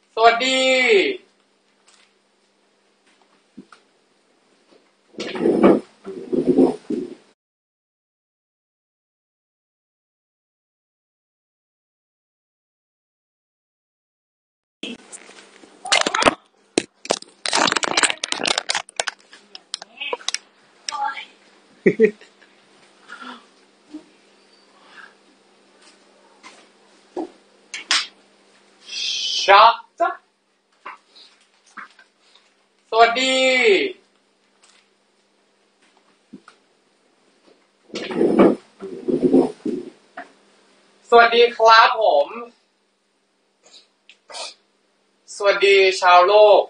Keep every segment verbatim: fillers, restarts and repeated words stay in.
สวัสดีชักจ้ะสวัสดีสวัสดีครับผมสวัสดีชาวโลก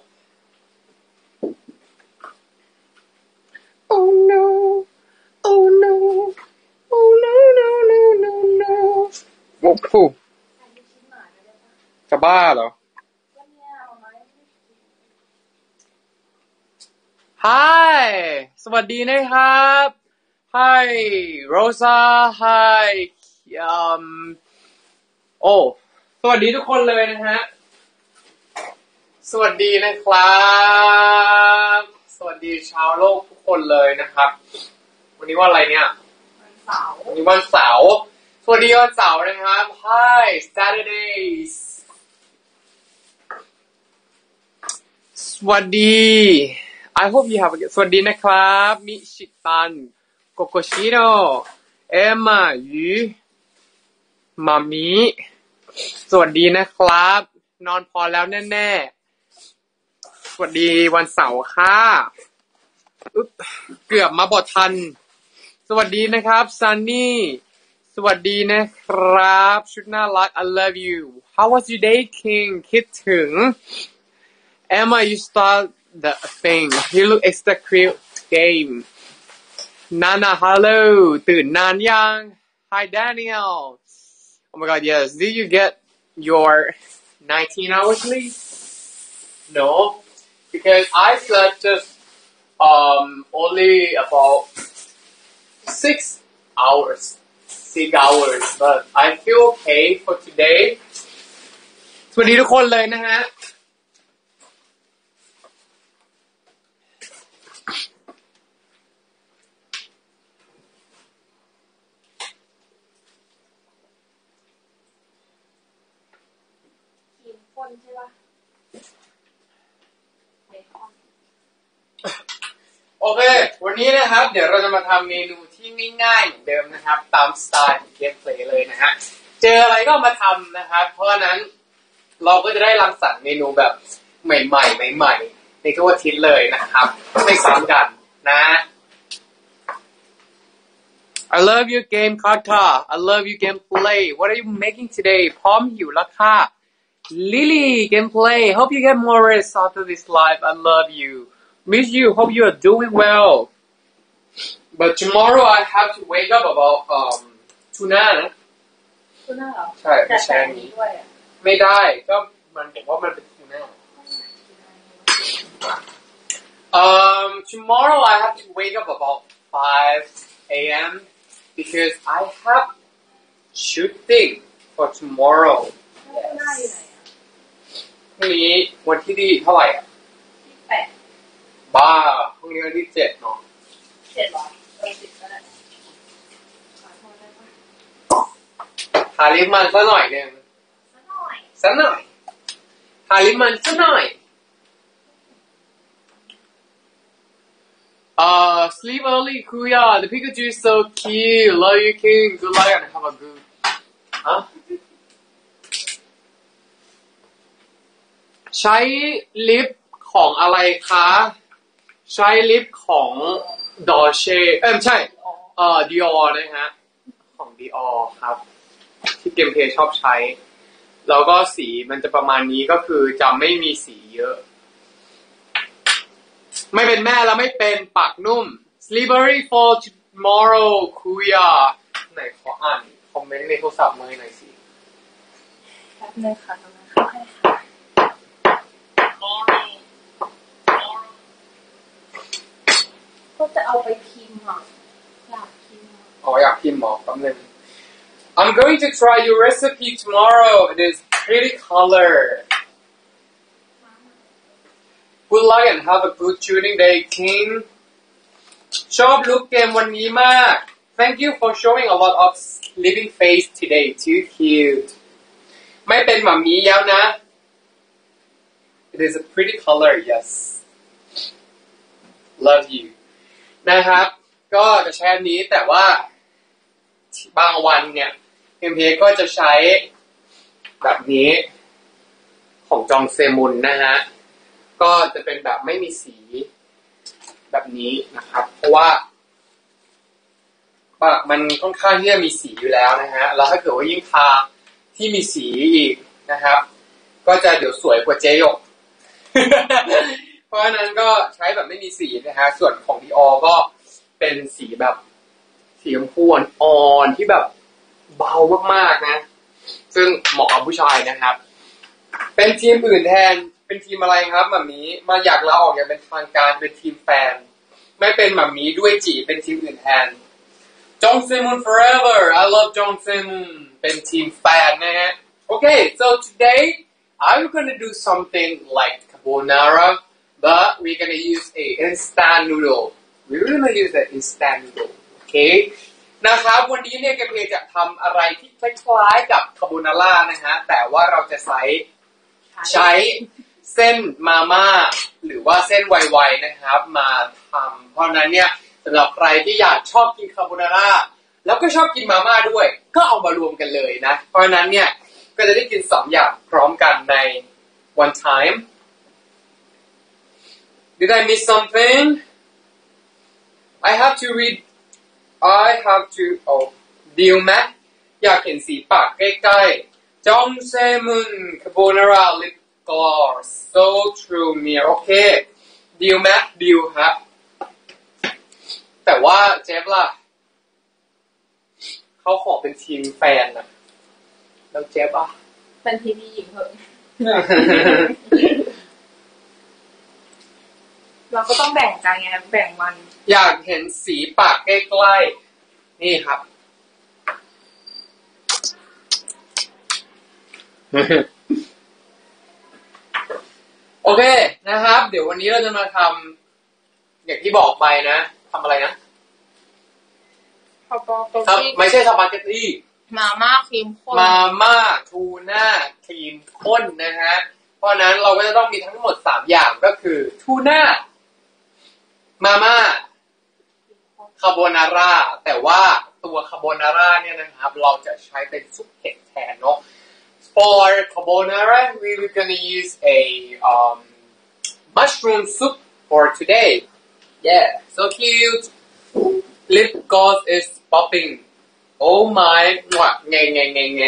Oh no Oh no Oh no no no no no โอ้โหจะบ้าเหรอ Hi สวัสดีนะครับ Hi Rosa Hi อืมโอ้สวัสดีทุกคนเลยนะฮะสวัสดีนะครับสวัสดีชาวโลกทุกคนเลยนะครับวันนี้ว่าอะไรเนี่ยวันเสาร์วันนี้วันเสาร์สวัสดีวันเสาร์นะครับ Hi Saturdays สวัสดี I hope you have a good สวัสดีนะครับมิชิตันโกโกชิโนเอมมายูมามิสวัสดีนะครับนอนพอแล้วแน่ๆสวัสดีวันเสาร์ค่ะอึ๊บเกือบมาบอทันสวัสดีนะครับซันนี่สวัสดีนะครับชุดน่ารัก I love you How was your day King คิดถึง Emma you start the thing you look extra cute game Nana hello ตื่นนานยัง Hi Daniel Oh my god yes did you get your nineteen hours sleep No because I slept just um only about six hours six hours but I feel okay for today สวัสดีทุกคนเลยนะฮะใช่ปะโอเควันนี้นะครับเดี๋ยวเราจะมาทำเมนูที่ง่ายๆเหมือนเดิมนะครับตามสไตล์ของเกมเพลย์เลยนะฮะเจออะไรก็มาทำนะครับเพราะฉะนั้นเราก็จะได้รังสรรค์เมนูแบบใหม่ๆใหม่ๆในทุกอาทิตย์เลยนะครับไม่ซ้ำกันนะ I love your game Kaka I love your gameplay What are you making today พร้อมหิวแล้วค่ะ Lily gameplay Hope you get more rest after this live I love you Miss you Hope you are doing well But tomorrow I have to wake up about um tuna นะทูน่าเหรอใช่ไม่ใช่นี้ไม่ได้ก็มันบอกว่ามันเป็นทูน่า Um tomorrow I have to wake up about five a.m. because I have shooting for tomorrow พรุ่งนี้วันที่ดีเท่าไหร่อ่ะที่แปดบ้าพรุ่งนี้วันที่เจ็ดเนาะเจ็ดหรอเออสิบก็ได้หาลิปมันสักหน่อยนึงสักหน่อยสักหน่อยหาลิปมันสักหน่อยUh, sleep early, Kuya. The Pikachu is so cute. Love you, King. Good luck and have a good. Huh? ใช้ลิปของอะไรคะใช้ลิปของ Dolce เอ้ยไม่ใช่เอ่อ Dior นะฮะของ Dior ครับที่เกมเพลย์ชอบใช้แล้วก็สีมันจะประมาณนี้ก็คือจะไม่มีสีเยอะไม่เป็นแม่แล้วไม่เป็นปากนุ่ม Slippery for tomorrow คุยอ่ะไหนขออ่านคอมเมนต์ในโทรศัพท์มือหน่อยสิแป๊บนึงค่ะตรงนั้นค่ะให้ค่ะก็จะเอาไปพิมพ์อ่ะอยากพิมพ์อ๋ออยากพิมพ์หรอแป๊บนึง I'm going to try your recipe tomorrow. It is pretty color. Good luck and have a good shooting day King ชอบลุคเกมวันนี้มาก Thank you for showing a lot of living face today too cute ไม่เป็นหมามีแล้วนะ It is a pretty color yes Love you นะครับก็จะใช้อันนี้แต่ว่าบางวันเนี่ยเอ็มเพก็จะใช้แบบนี้ของจองเซมุนนะฮะก็จะเป็นแบบไม่มีสีแบบนี้นะครับเพราะว่าปากมันค่อนข้างที่จะมีสีอยู่แล้วนะฮะแล้วถ้าเกิดว่ายิ่งทาที่มีสีอีกนะครับก็จะเดี๋ยวสวยกว่าเจยก เพราะฉะนั้นก็ใช้แบบไม่มีสีนะฮะส่วนของดีออก็เป็นสีแบบสีชมพูอ่อนๆที่แบบเบามากๆนะซึ่งเหมาะกับผู้ชายนะครับเป็นทีมอื่นแทนเป็นทีมอะไรครับหม่ามีมาอยากลาออกอย่างเป็นทางการเป็นทีมแฟนไม่เป็นหม่ามีด้วยจีเป็นทีมอื่นแทนจองเซมุน forever I love จองเซมุนเป็นทีมแฟนนะฮะ Okay so today I'm gonna do something like carbonara but we're gonna use a instant noodle we're gonna use an instant noodle okay นะครับวันนี้เนี่ยเกมเพจะทำอะไรที่คล้ายๆกับคาโบนาร่านะฮะแต่ว่าเราจะใช้ใช้เส้นมาม่าหรือว่าเส้นไวๆนะครับมาทำเพราะนั้นเนี่ยสำหรับใครที่อยากชอบกินคาโบนาร่าแล้วก็ชอบกินมาม่าด้วยก็เอามารวมกันเลยนะเพราะนั้นเนี่ยก็จะได้กินสองอย่างพร้อมกันใน one time Did I miss something I have to read I have to oh ดีลไหมอยากเห็นสีปากใกล้ๆจองเซมุนคาโบนาร่าลิปกลอส so true เนี่ยโอเคดีลไหมดีลครับแต่ว่าเจฟล่ะเขาขอเป็นทีมแฟนนะแล้วเจฟอ่ะเป็นทีมหญิงเหอะ เราก็ต้องแบ่งกันไงแบ่งมันอยากเห็นสีปากใกล้ๆนี่ครับ โอเคนะครับเดี๋ยววันนี้เราจะมาทำอย่างที่บอกไปนะทำอะไรนะไม่ใช่สปาเกตตี้มาม่าครีมข้นมาม่าทูน่าครีมข้นนะฮะเพราะนั้นเราก็จะต้องมีทั้งหมดสามอย่างก็คือทูน่ามาม่าคาโบนาร่าแต่ว่าตัวคาโบนาร่าเนี่ยนะครับเราจะใช้เป็นซุปเห็ดแทนเนาะ For carbonara we were gonna use a um, mushroom soup for today yeah so cute lip gloss is popping oh my แงแงแงแง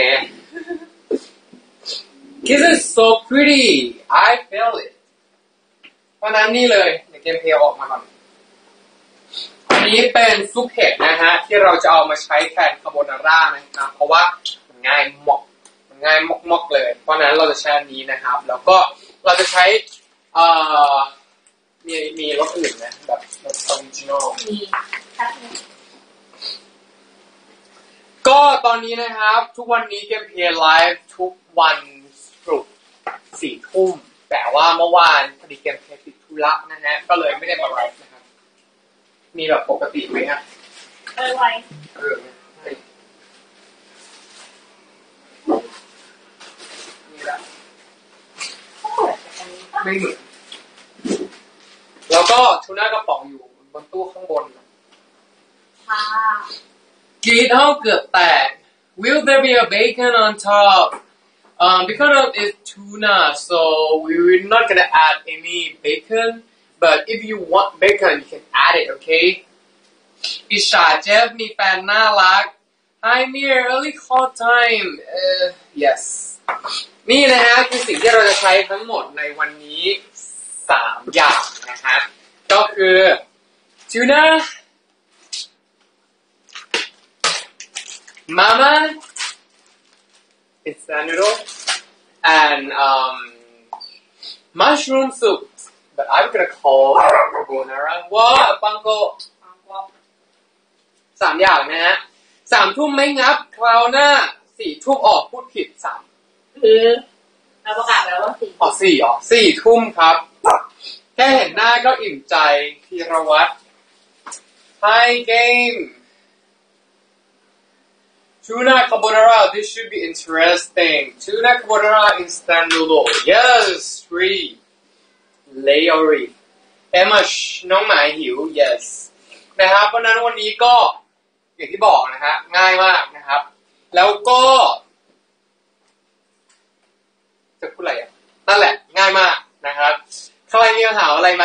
This is so pretty I feel it เพราะนั้นนี่เลยเดี๋ยวเกมเพลย์ออกมาก่อนอันนี้เป็นซุปเห็ดนะฮะที่เราจะเอามาใช้แทนคาโบนาร่านะครับเพราะว่ามันง่ายมากมันง่ายมากๆเลยเพราะนั้นเราจะใช้อันนี้นะครับแล้วก็เราจะใช้เอ่อมีมีรสอื่นนะแบบรสออริจินอลมีก็ตอนนี้นะครับทุกวันนี้เกมเพลย์ไลฟ์ทุกวันศุกร์สี่ทุ่มแต่ว่าเมื่อวานพอดีเกมเพลย์ติดธุระนะฮะก็เลยไม่ได้มาไลฟ์นะครับมีแบบปกติไหมครับเออไวเออนี่แหละไม่เหมือนแล้วก็ทูน่ากระป๋องอยู่บนตู้ข้างบนค่ะกรีดห้องเกือบแตก Will there be a bacon on top um, because of it's tuna so we're not gonna add any bacon but if you want bacon you can add it okay อิชาเจฟมีแฟนน่ารัก Hi Mir early call time uh, yes นี่นะฮะคือสิ่งที่เราจะใช้ทั้งหมดในวันนี้สามอย่างนะฮะก็คือ tuna mama instant noodle and um, mushroom soup but I'm gonna call carbonara ว้าปังโกสามอย่างนะฮะสามทุ่มไม่งับคราวหน้าสี่ทุ่มออกพูดผิดสามคือเราประกาศแล้วว่าสี่อ๋อสี่อ๋อสี่ทุ่มครับแค่ค่เห็นหน้าก็อิ่มใจธีรวัตร Hi game Tuna carbonara this should be interesting Tuna carbonara instant noodle yes free Layori Emma น้องหมายหิว yes นะครับเพราะนั้นวันนี้ก็อย่างที่บอกนะฮะง่ายมากนะครับแล้วก็จะพูดอะไรอ่ะนั่นแหละง่ายมากนะครับใครมีปัญหาอะไรไหม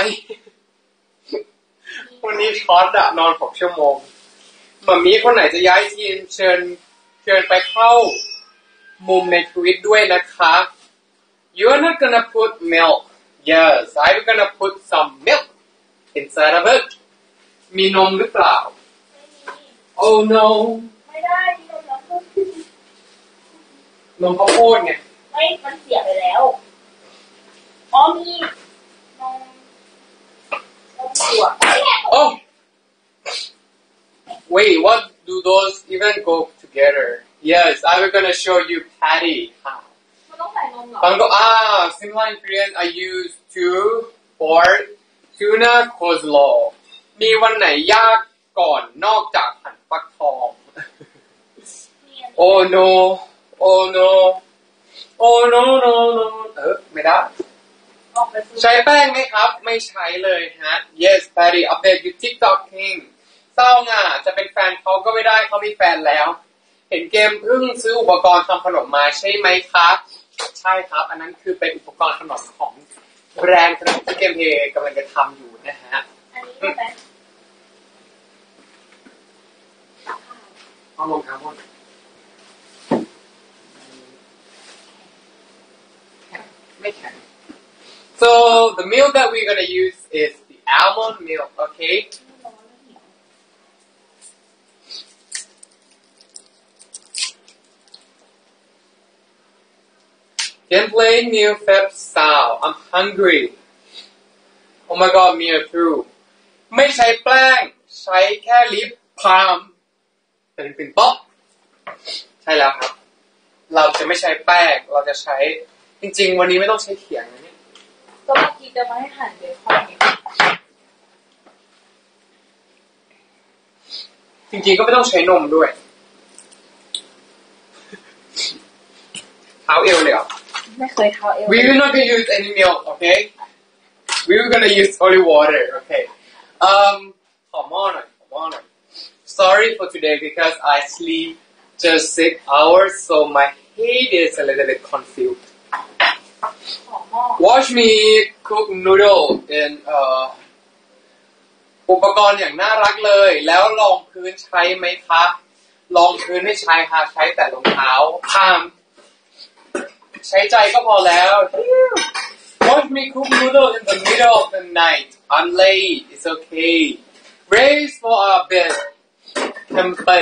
วันนี้ช็อตอะนอนหกชั่วโมงหม่ามีคนไหนจะย้ายทีมเชิญเชิญไปเข้ามุมในทวิตด้วยนะคะ You're not gonna put milk Yes I'm gonna put some milk inside of it มีนมหรือเปล่า Oh no ไม่ได้ที่นมแล้วก็นมข้าวโพดไงไม่มันเสียไปแล้วอ๋อมีนมนมถั่ว Oh wait what do those even go together Yes I'm gonna show you patty how มันต้องใส่นมเหรอบางก็อ่า similar ingredient I use to for tuna coleslaw มีวันไหนยากก่อนนอกจากหั่นฟักทอง Oh no Oh no Oh no no no เออไม่ได้ใช้แป้งไหมครับไม่ใช้เลยฮะ Yes Patty update you TikTok King เศร้าง่ะจะเป็นแฟนเขาก็ไม่ได้เขามีแฟนแล้วเห็นเกมเพิ่งซื้ออุปกรณ์ทำขนมมาใช่ไหมครับใช่ครับอันนั้นคือเป็นอุปกรณ์ขนมของแบรนด์ขนมที่เกมเพย์กำลังจะทำอยู่นะฮะอันนี้เป็นเอาลงครับไม่แข็ง So the milk that we're gonna use is the almond milk, okay? Gameplay new Feb style. I'm hungry. Oh my god, me too. ไม่ใช้แป้งใช้แค่ลิปพาล์มเป็นปิ่นป๊อกใช่แล้วครับเราจะไม่ใช้แป้งเราจะใช้จริงๆวันนี้ไม่ต้องใช้เขียงนะนี่ก็เมื่อกี้จะมาให้หั่นเบคอนจริงๆก็ไม่ต้องใช้นมด้วยเท้าเอวเลยเหรอไม่เคยเท้าเอว We will not gonna use any milk, okay? We will gonna use only water, okay? Um, ขอหม้อหน่อยขอหม้อหน่อย Sorry for today because I sleep just six hours, so my head is a little bit confused. Watch me cook noodle in uh อุปกรณ์อย่างน่ารักเลยแล้วรองพื้นใช้ไหมคะรองพื้นไม่ใช้ค่ะใช้แต่รองเท้าพามใช้ใจก็พอแล้ว Watch me cook noodle in the middle of the night I'm late it's okay raise for a bit tempe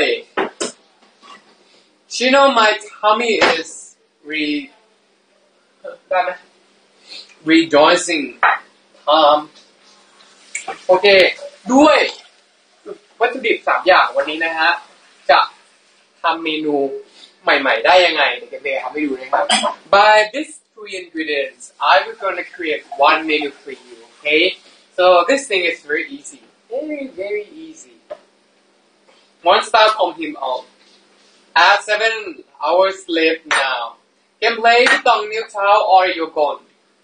You know my tummy is re ได้ไหม rejoicing um โอเคด้วยวัตถุดิบสามอย่างวันนี้นะฮะจะทำเมนูใหม่ๆได้ยังไงเดี๋ยวเกมทำให้ดูนะครับ By this three ingredients I will gonna create one menu for you okay so this thing is very easy very very easy one star from him out at seven hours left now gameplay ที่ต้องนิ้วเท้า or you're gone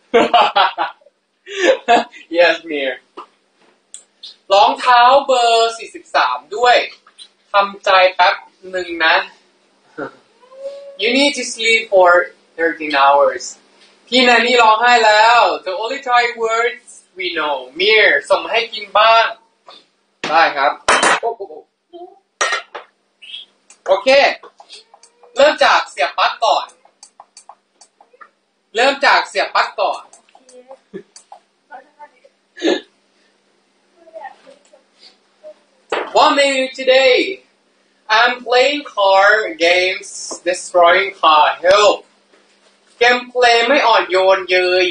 yes Mirรองเท้าเบอร์สี่สิบสามด้วยทำใจแป๊บหนึ่งนะ You need to sleep for thirteen hours พี่แนนนี่ร้องไห้แล้ว The only three words we know Mir ส่งมาให้กินบ้างได้ครับโอเคเริ่มจากเสียบปลั๊กก่อนเริ่มจากเสียบปลั๊กก่อน One menu today I'm playing car games destroying car help เกมเพลย์ไม่อ่อนโยนเยย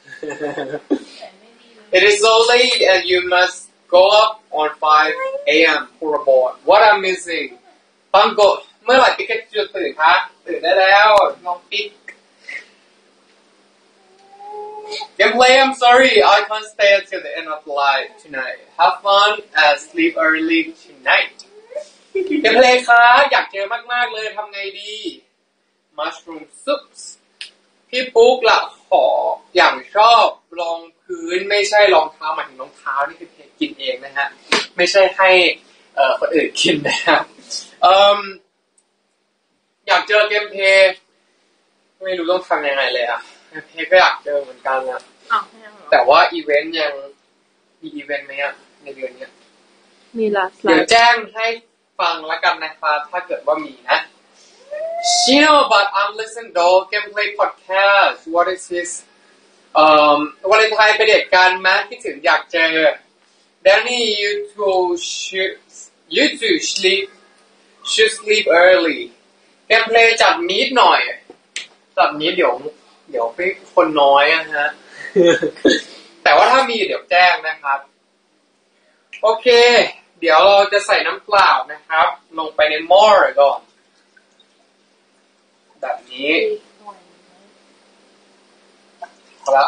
It is so late and you must go up on five a.m. for a board What I'm missing ปังโกเมื่อไหร่ปิกาจูตื่นคะตื่นได้แล้วน้องปิ๊ก Gameplay, I'm sorry, I can't stay until the end of the live tonight. Have fun and sleep early tonight. Gameplay ครับอยากเจอมากๆเลยทำไงดี Mushroom soups พี่ปุ๊กละขออย่างชอบรองพื้นไม่ใช่รองเท้าหมายถึงรองเท้านี่คือเพจกินเองนะฮะไม่ใช่ให้เอ่อคนอื่นกินนะครับเอ่ออยากเจอเกมเพลย์ไม่รู้ต้องทำยังไงเลยอ่ะเกมเพลย์ก็อยากเจอเหมือนกันนะแต่ว่าอีเวนต์ยังมีอีเวนต์ไหมอ่ะในเดือนนี้มีลาสไลด์เดี๋ยวแจ้งให้ฟังแล้วกันนะครับถ้าเกิดว่ามีนะ Shino but I'm listening to gameplay podcast what is this เอ่อวันเลนไทน์ไปเดทกันไหมคิดถึงอยากเจอ Danny you two should you two sleep should sleep early gameplay จัดนิดหน่อยจัดนิดเดี๋ยวเดี๋ยวพี่คนน้อยนะฮะ แต่ว่าถ้ามีเดี๋ยวแจ้งนะครับโอเคเดี๋ยวเราจะใส่น้ำเปล่านะครับลงไปในหม้อก่อนแบบนี้พอละ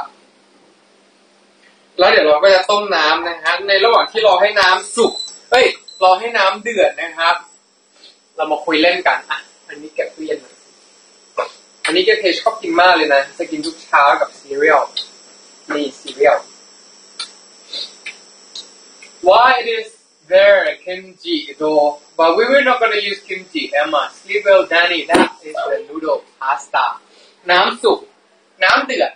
แล้วเดี๋ยวเราก็จะต้มน้ำนะฮะในระหว่างที่รอให้น้ำสุกเอ้ยรอให้น้ำเดือดนะครับเรามาคุยเล่นกันอ่ะอันนี้แกะตู้เย็นอันนี้แกเพชอบกินมากเลยนะจะกินทุกเช้ากับซีเรียลนี่ซีเรียล Why it is there kimchi though but we were not gonna use kimchi Emma sleep well Danny that is the noodle pasta น้ำสุกน้ำเดือด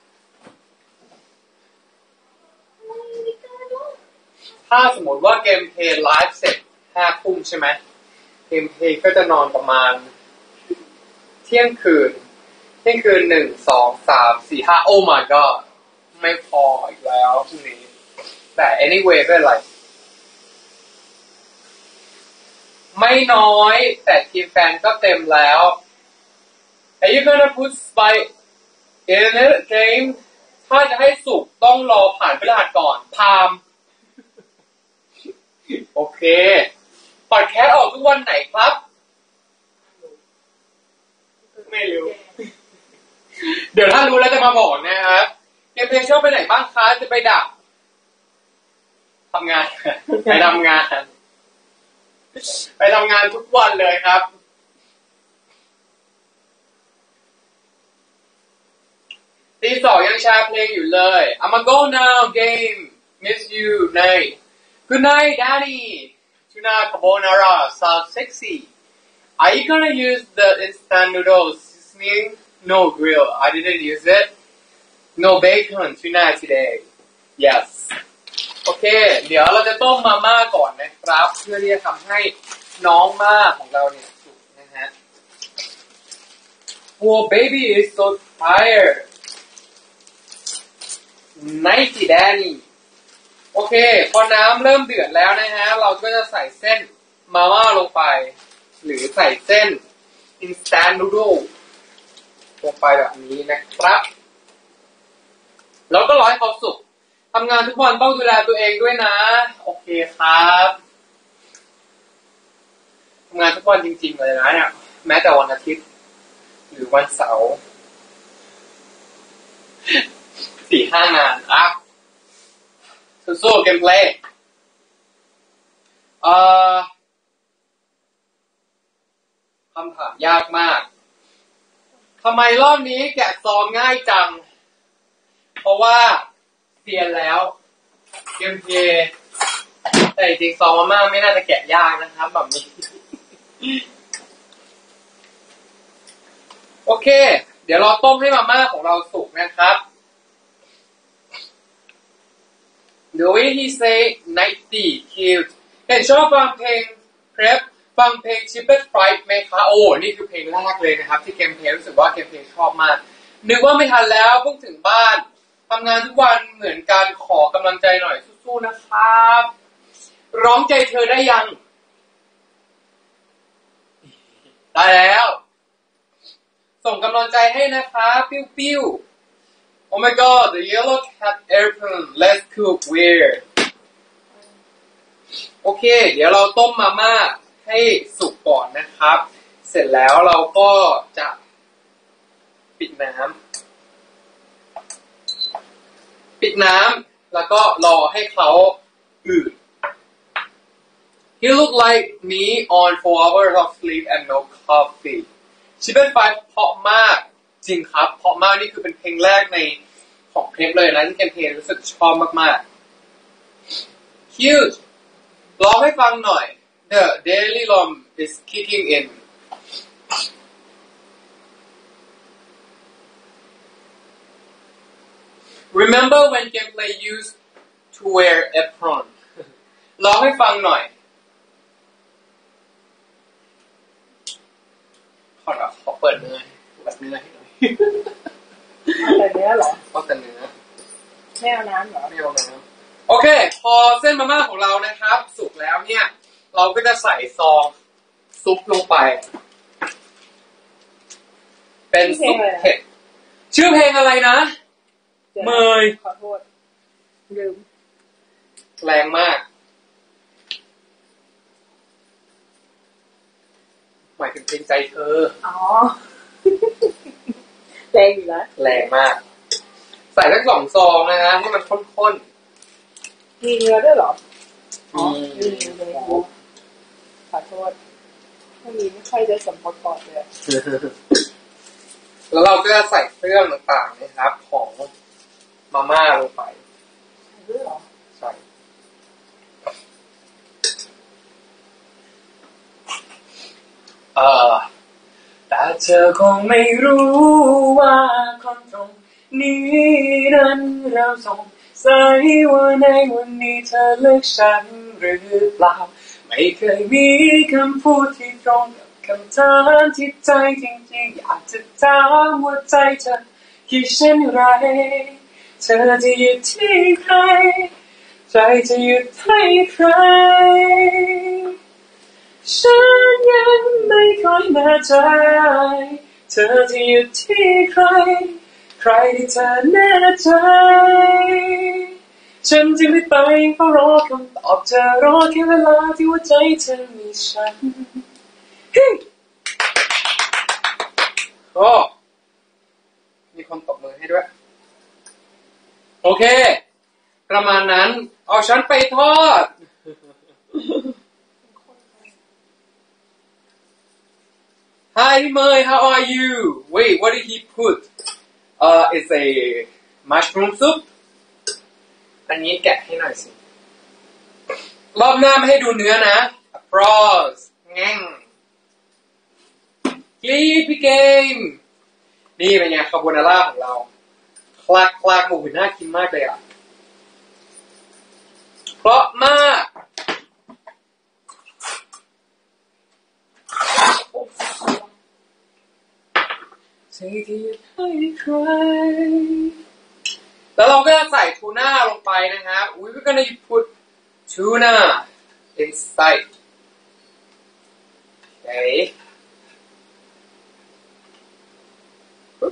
ถ้าสมมติว่าเกมเพลย์ไลฟ์เสร็จห้าทุ่มใช่ไหมเกมเพลย์ก็จะนอนประมาณเที่ยงคืนเที่ยงคืนหนึ่งสองสามสี่ห้าโอ้ my god ไม่พออีกแล้วพรุ่งนี้แต่ anyway ไม่เป็นไรไม่น้อยแต่ทีมแฟนก็เต็มแล้ว Are you gonna put spice in it game ถ้าจะให้สุกต้องรอผ่านพฤหัสก่อนพามโอเคพอดแคสต์ออกทุกวันไหนครับไม่รู้เดี๋ยวถ้ารู้แล้วจะมาบอกนะครับเกมเพลย์ชอบไปไหนบ้างคะจะไปดักทำงานไปทำงานไปทำงานทุกวันเลยครับตีสองยังแชร์เพลงอยู่เลย I'm gonna go now game miss you night good night Danny tuna carbonara sounds sexy are you gonna use the instant noodles seasoning no grill I didn't use it no bacon tuna today yes โอเคเดี๋ยวเราจะต้มมาม่าก่อนนะครับเพื่อที่จะทำให้น้องม่าของเราเนี่ยสุกนะฮะ Oh baby is so tired nighty Danny โอเคพอน้ำเริ่มเดือดแล้วนะฮะเราก็จะใส่เส้นมาม่าลงไปหรือใส่เส้น instant noodle ลงไปแบบนี้นะครับแล้วก็รอให้เขาสุกทำงานทุกวันต้องดูแลตัวเองด้วยนะโอเคครับทำงานทุกวันจริงๆเลยนะเนี่ยแม้แต่วันอาทิตย์หรือวันเสาร์สี่ห้างานอ่ะสู้ๆเกมเพลย์เอ่อคำถามยากมากทำไมรอบนี้แกะซองง่ายจังเพราะว่าเซียนแล้วเกมเพลย์แต่จริงซองมาม่าไม่น่าจะแกะยากนะครับแบบนี้โอเคเดี๋ยวเราต้มให้มาม่าของเราสุกนะครับThe way he say ninety killed เห็นชอบฟังเพลง Prep ฟังเพลง Cheapest Price ไหมคะโอ้นี่คือเพลงแรกเลยนะครับที่เกมเพลย์รู้สึกว่าเกมเพลย์ชอบมากนึกว่าไม่ทันแล้วเพิ่งถึงบ้านทำงานทุกวันเหมือนกันขอกำลังใจหน่อยสู้ๆนะครับร้องใจเธอได้ยังได้แล้วส่งกำลังใจให้นะคะปิ้วปิ้ว Oh my god the yellow cat airplane let's cook where โอเคเดี๋ยวเราต้มมาม่าให้สุกก่อนนะครับเสร็จแล้วเราก็จะปิดน้ำปิดน้ำแล้วก็รอให้เขาอืด He looked like me on four hours of sleep and no coffee ชิปเป็นไฟเพราะมากจริงครับเพราะมากนี่คือเป็นเพลงแรกในของเพลงเลยนะที่เกมเพลงรู้สึกชอบมากๆ Cute ร้องให้ฟังหน่อย The daily lom is kicking in Remember when gameplay used to wear apron ร้องให้ฟังหน่อยขอขอเปิดเนื้อเปิดเนื้อให้หน่อยแต่เนื้อเหรอก็แต่เนื้อไม่เอาน้ำเหรอไม่เอาน้ำโอเคพอเส้นมาม่าของเรานะครับสุกแล้วเนี่ยเราก็จะใส่ซองซุปลงไปเป็นซุปเผ็ดชื่อเพลงอะไรนะเมยขอโทษลืมแรงมากหมายถึงเพลงใจเธออ๋อแรงอยู่แล้วแรงมากใส่ทั้งสองซองนะฮะให้มันข้นๆมีเนื้อด้วยเหรออ๋อมีเนื้อขอโทษพวกนี้ไม่ค่อยได้สมประกอบเลยแล้วเราก็จะใส่เครื่องต่างๆนะครับของมาม่าลงไปใส่ด้วยเหรอใส่เออแต่เธอคงไม่รู้ว่าคนตรงนี้นั้นเราสงสัยว่าในวันนี้เธอเลือกฉันหรือเปล่าไม่เคยมีคำพูดที่ตรงกับคำถามที่ใจจริงๆอยากจะถามว่าใจเธอคิดเช่นไรเธอจะหยุดที่ใครใจจะหยุดให้ใครฉันยังไม่ค่อยแน่ใจเธอจะหยุดที่ใครใครที่เธอแน่ใจฉันจะไม่ไปเฝ้ารอคำตอบจะรอแค่เวลาที่หัวใจเธอมีฉันโอ้มีคนตบมือให้ด้วยโอเคประมาณนั้นเอาฉันไปทอด Hi Mei, how are you? Wait, what did he put? Uh, it's a mushroom soup. อันนี้แกะให้หน่อยสิรอบหน้าไม่ให้ดูเนื้อนะ Applause แง่งกรี๊ดพี่เกมนี่เป็นไงคาโบนาร่าของเราคลักคลักหมูน่ากินมากเลยอ่ะเพราะมากแล้วเราก็จะใส่ทูน่าลงไปนะครับ We're gonna put tuna inside okayปึ๊บ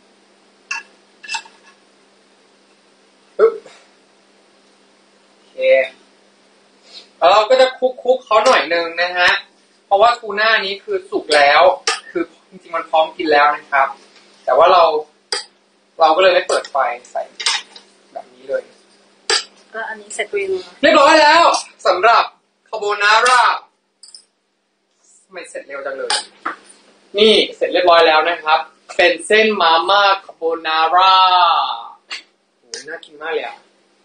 ปึ๊บโอเคแล้วเราก็จะคลุกๆเขาหน่อยนึงนะฮะเพราะว่าทูน่านี้คือสุกแล้วคือจริงๆมันพร้อมกินแล้วนะครับแต่ว่าเราเราก็เลยไม่เปิดไฟใส่แบบนี้เลยก็อันนี้เสร็จเรียบร้อยแล้วสำหรับคาโบนาร่าไม่เสร็จเร็วจังเลยนี่เสร็จเรียบร้อยแล้วนะครับเป็นเส้นมาม่าคาโบนาร่าโอ้ยน่ากินมากเลยอ่ะ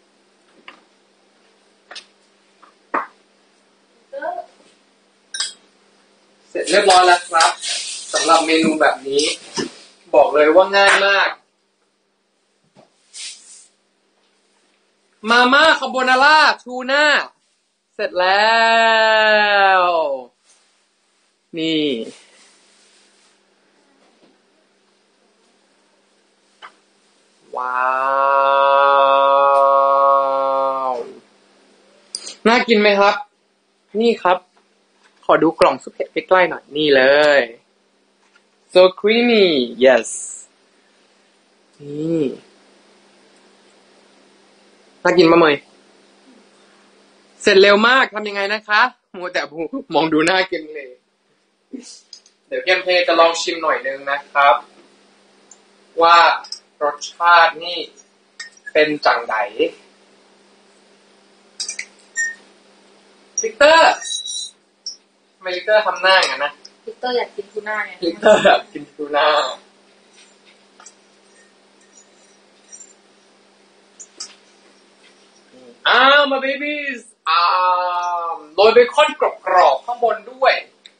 เสร็จเรียบร้อยแล้วครับสำหรับเมนูแบบนี้บอกเลยว่าง่ายมากมาม่าคาโบนาร่าทูน่าเสร็จแล้วนี่ว้าวน่ากินไหมครับนี่ครับขอดูกล่องซุปเผ็ดใกล้ๆหน่อยนี่เลย so creamy yes นี่น่ากินมากเลยเสร็จเร็วมากทำยังไงนะคะมัวแต่มองดูน่ากินเลยเดี๋ยวเกมเพลจะลองชิมหน่อยนึงนะครับว่ารสชาตินี่เเป็นจังไดลิกเตอร์ทำไมลิกเตอร์ทำหน้าอย่างนั้นนะลิกเตอร์อยากกินทูน่าไงลิกเตอร์อยากกินทูน่าอ้าวมาเบบี้อ่าโรยเบคอนกรอบๆข้างบนด้วย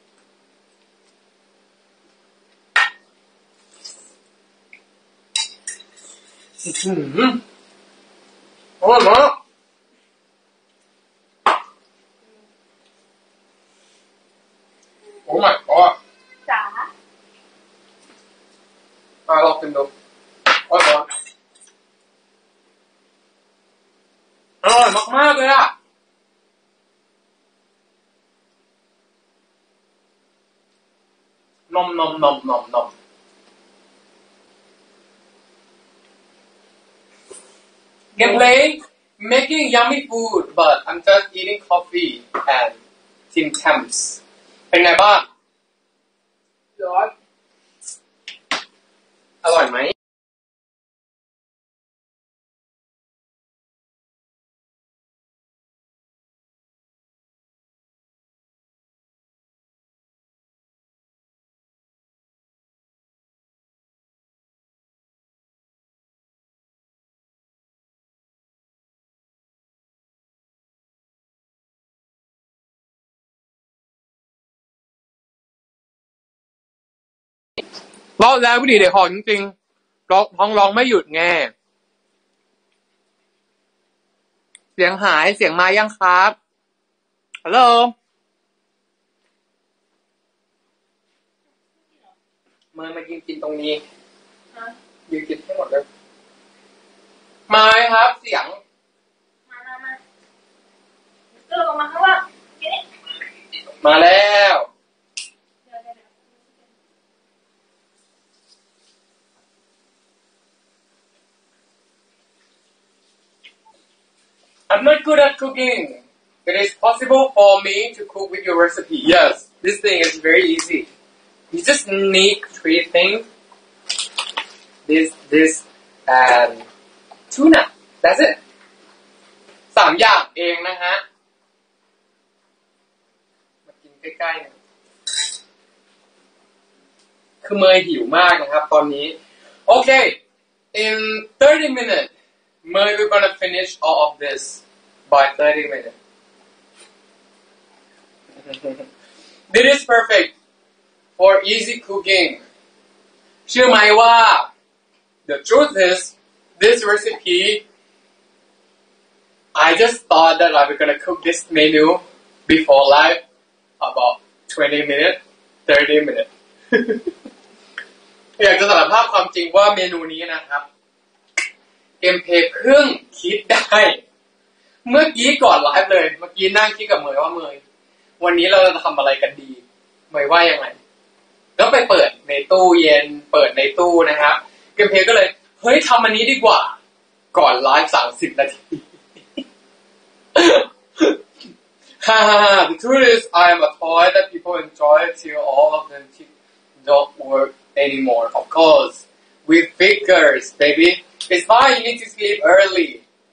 อืมอร่อยมากโอ้ my god จ๋าอ่ะลองกินดูอร่อยอร่อยมากๆเลยอ่ะนมนมนมนมนมGameplay making yummy food but I'm just eating coffee and Tim Tams เป็นไงบ้างร้อนอร่อยไหมรอบแล้ววิธีเด็กหอจริงๆร้องท้องร้องไม่หยุดไงเสียงหายเสียงมายังครับฮัลโหลมามายืนกินตรงนี้ยืนกินให้หมดเลยมาไหมครับเสียงมามามาเดินลงมาข้างล่างมาแล้ว I'm not good at cooking. It is possible for me to cook with your recipe. Yes, this thing is very easy. You just need three things. This, this, and tuna. That's it. สามอย่างเองนะฮะมากินใกล้ๆนะคือเมย์หิวมากนะครับตอนนี้ Okay, in thirty minutes, Mary, we're gonna finish all of this by thirty minutes. This is perfect for easy cooking. เชื่อไหมว่า the truth is this recipe I just thought that I was gonna cook this menu before live about twenty minutes, thirty minutes. อยากจะสารภาพความจริงว่าเมนูนี้นะครับเอ็มเพเพิ่งคิดได้เมื่อกี้ก่อนไลฟ์เลยเมื่อกี้นั่งคิดกับเมย์ว่าเมย์วันนี้เราจะทำอะไรกันดีเมย์ว่ายังไงแล้วไปเปิดในตู้เย็นเปิดในตู้นะครับเอ็มเพก็เลยเฮ้ยทำอันนี้ดีกว่าก่อนไลฟ์สามสิบนาที ฮ่าฮ่าฮ่า The truth is I am a toy that people enjoy till all of them don't work anymore of course with figures baby it's fine you need to sleep early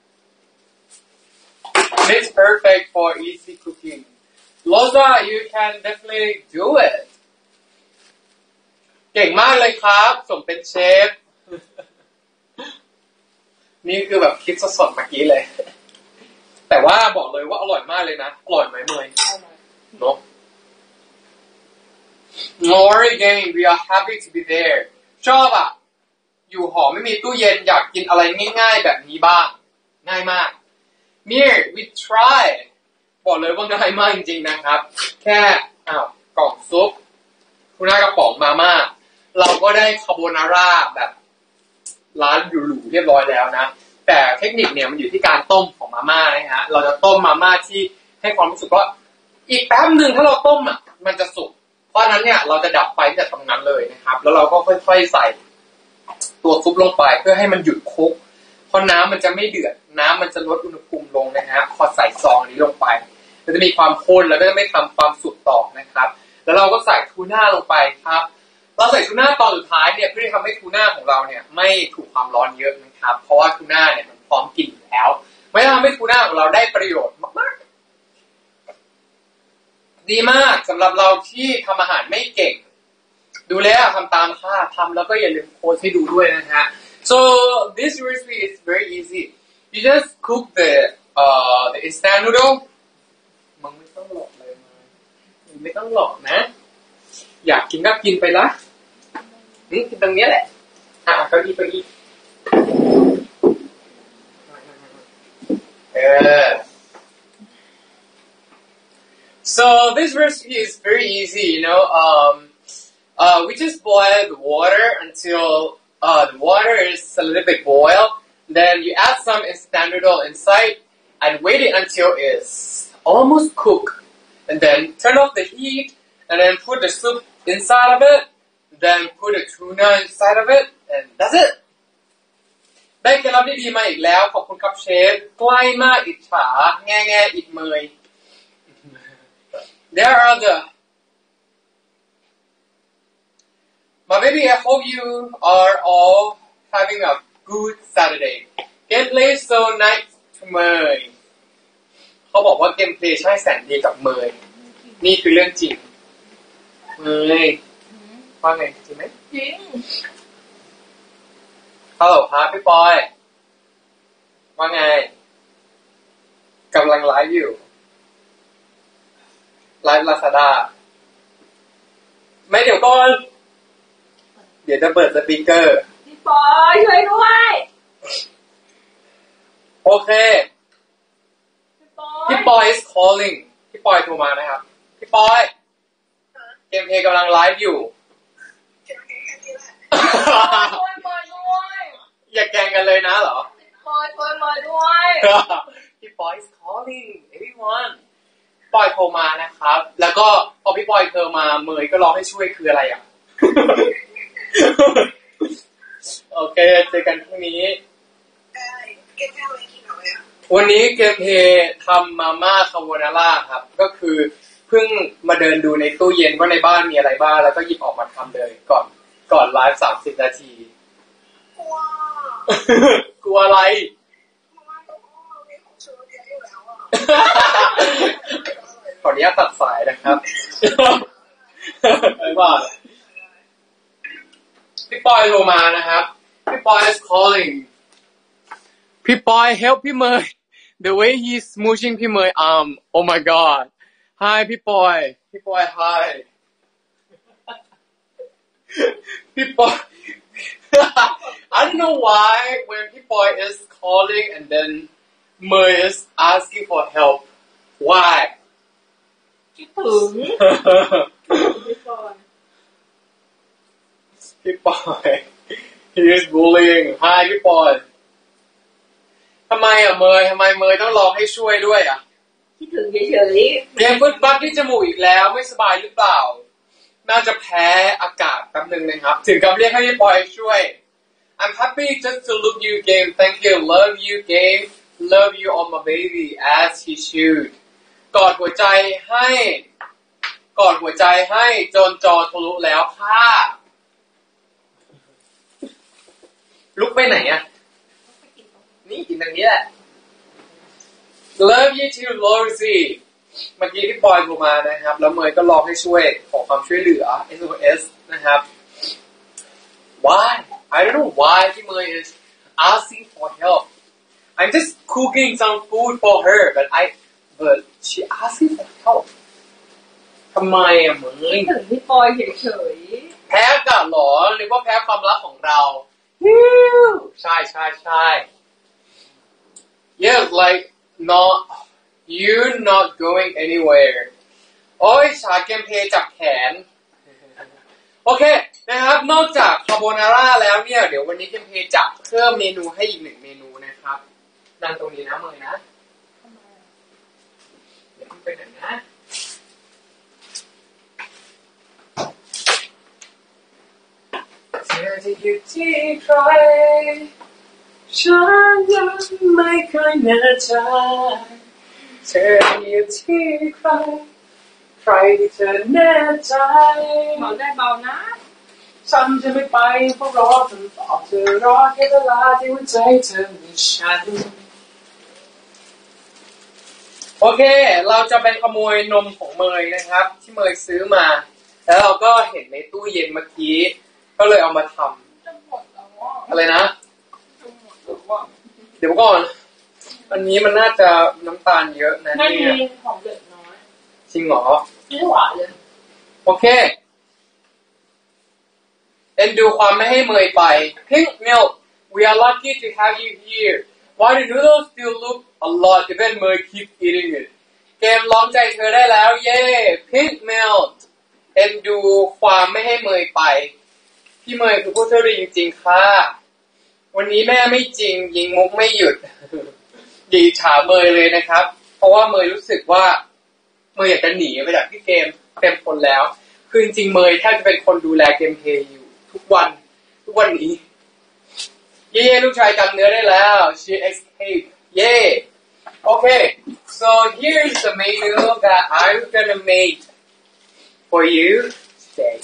it's perfect for easy cooking Loza you can definitely do it เก่งมากเลยครับสมเป็นเชฟ นี่คือแบบคิดสดๆเมื่อกี้เลยแต่ว่าบอกเลยว่าอร่อยมากเลยนะอร่อยไหมเมย์เนาะ More again we are happy to be there ชอบอ่ะอยู่หอไม่มีตู้เย็นอยากกินอะไรง่ายๆแบบนี้บ้างง่ายมาก Mir we try บอกเลยว่าง่ายมากจริงๆนะครับแค่อ้าวกล่องซุปทูน่ากระป๋องมาม่าเราก็ได้คาโบนาร่าแบบร้านหรูๆเรียบร้อยแล้วนะแต่เทคนิคเนี่ยมันอยู่ที่การต้มของมาม่านะฮะเราจะต้มมาม่าที่ให้ความรู้สึกว่าอีกแป๊บหนึ่งถ้าเราต้มอ่ะมันจะสุกเพราะนั้นเนี่ยเราจะดับไฟตั้งแต่ตรงนั้นเลยนะครับแล้วเราก็ค่อยๆใส่ตัวซุปลงไปเพื่อให้มันหยุดคุกเพราะน้ำมันจะไม่เดือดน้ำมันจะลดอุณหภูมิลงนะฮะพอใส่ซองนี้ลงไปมันจะมีความข้นแล้วก็จะไม่ทำความสุกต่อนะครับแล้วเราก็ใส่ทูน่าลงไปครับเราใส่ทูน่าตอนสุดท้ายเนี่ยเพื่อทำให้ทูน่าของเราเนี่ยไม่ถูกความร้อนเยอะนะครับเพราะว่าทูน่าเนี่ยมันพร้อมแล้วไม่ทำให้ทูน่าของเราได้ประโยชน์มากๆดีมากสำหรับเราที่ทำอาหารไม่เก่งดูแล้วทำตามค่ะทำแล้วก็อย่าลืมโพสให้ดูด้วยนะฮะ so this recipe is very easy you just cook the uh the instant noodle มึงไม่ต้องหลอกเลยมึงไม่ต้องหลอกนะอยากกินก็กินไปละนี่กินตรงนี้แหละอ่ะเก้าอี้เก้าอี้เออ so this recipe is very easy you know um uh we just boil the water until uh the water is a little bit boiled then you add some instant noodle inside and wait it until it's almost cooked and then turn off the heat and then put the soup inside of it then put the tuna inside of it and that's it ได้เคล็ดลับดีๆมาอีกแล้วขอบคุณครับเชฟใกล้มากอิจฉาแง่แง่อิดเมย there are the my baby I hope you are all having a good Saturday gameplay so nice to เมยเขาบอกว่าเกมเพลย์ใช่แสนดีกับเมยนี่คือเรื่องจริงเมยว่าไงจริงไหมจริงฮัลโหลครับพี่ปอยว่าไงกำลังไลฟ์อยู่ไลฟ์ลาซาด้าไม่เดี๋ยวก่อนเดี๋ยวจะเปิดสปีกเกอร์พี่ปอยช่วยด้วยโอเคพี่ปอย is calling พี่ปอยโทรมานะครับพี่ปอยเกมเพลย์กำลังไลฟ์อยู่อย่าแกล้งกันเลยนะเหรอปอยปอยมาด้วยพี่ปอย is calling everyone ปอยโทรมานะครับแล้วก็พอพี่ปอยเธอมาเมยก็ร้องให้ช่วยคืออะไรอ่ะ โอเคเจอกันพรุ่งนี้วันนี้เกมเพย์ทำมาม่าคาโบนาร่าครับก็คือเพิ่งมาเดินดูในตู้เย็นว่าในบ้านมีอะไรบ้างแล้วก็หยิบออกมาทำเลยก่อนก่อนไลฟ์สามสิบนาทีกลัวกลัวอะไรขออนุญาตตัดสายนะครับไม่ว่าพี่ปอยโทรมานะครับพี่ปอย is calling พี่ปอย help พี่เมย์ the way he's smooching พี่เมย์ arm oh my god hi พี่ปอยพี่ปอย hi พี่ปอย I don't know why when people is calling and then Mei is asking for help. Why? คิดถึงพี่ปอยพี่ปอย He is bullying. Hi พี่ปอยทำไมอ่ะเมย์ทำไมเมย์ต้องร้องให้ช่วยด้วยอ่ะคิดถึงเฉยๆเรียนฟุตบักที่จมูกอีกแล้วไม่สบายหรือเปล่าน่าจะแพ้อากาศแป๊บนึงนะครับถึงกับเรียกให้พี่ปอยช่วย I'm happy just to look you game thank you love you game love you on my baby as he should กอดหัวใจให้กอดหัวใจให้จนจอทะลุแล้วค่ะลุกไปไหนอ่ะนี่กินตรงนี้แหละ love you too Rosieเมื่อกี้พี่ปอยโทรมานะครับแล้วเมย์ก็ร้องให้ช่วยขอความช่วยเหลือ เอส โอ เอส นะครับ why I don't know why พี่เมย์ is asking for help I'm just cooking some food for her but I but she asking for help ทำไมอะเมย์ถึงพี่ปอยเฉยๆแพ้กันหรอหรือว่าแพ้ความรักของเราใช่ใช่ใช่ yes like not you're not going anywhere โอ้ยฉากเกมเพลย์จับแขนโอเคนะครับนอกจากคาโบนาร่าแล้วเนี่ยเดี๋ยววันนี้เกมเพลย์จะเพิ่มเมนูให้อีกหนึ่งเมนูนะครับดังตรงนี้นะเมย์นะเดี๋ยวไปไหนนะเธอจะอยู่ที่ใครฉันยังไม่เคยแน่ใจเธออยู่ที่ใครใครที่เธอแน่ใจเบาได้เบานะฉันจะไม่ไปเพราะรอจนตอบเธอรอแค่เวลาที่หัวใจเธอมีฉันโอเคเราจะไปขโมยนมของเมยนะครับที่เมยซื้อมาแล้วเราก็เห็นในตู้เย็นเมื่อกี้ก็เลยเอามาทำอะไรนะเดี๋ยวก่อนอันนี้มันน่าจะน้ำตาลเยอะนะไม่มีเนี่ยของเด็กน้อยจริงเหรอไม่หวานเลยโอเคเอ็นดูความไม่ให้เมยไป Pink Milk we are lucky to have you here why the noodles still look a lot even เมย keep eating it เกมร้องใจเธอได้แล้วเย้ Pink Milk เอ็นดูความไม่ให้เมยไปพี่เมยคือผู้โชคดีจริงๆค่ะวันนี้แม่ไม่จริงยิงมุกไม่หยุดดีฉาเมยเลยนะครับเพราะว่าเมยรู้สึกว่าเมยอยากจะหนีไปจากที่เกมเต็มคนแล้วคือจริงๆเมยแทบจะเป็นคนดูแลเกมเพลย์อยู่ทุกวันทุกวันนี้เย้ลูกชายจำเนื้อได้แล้ว she escaped เย้โอเค so here's the menu that I'm gonna make for you today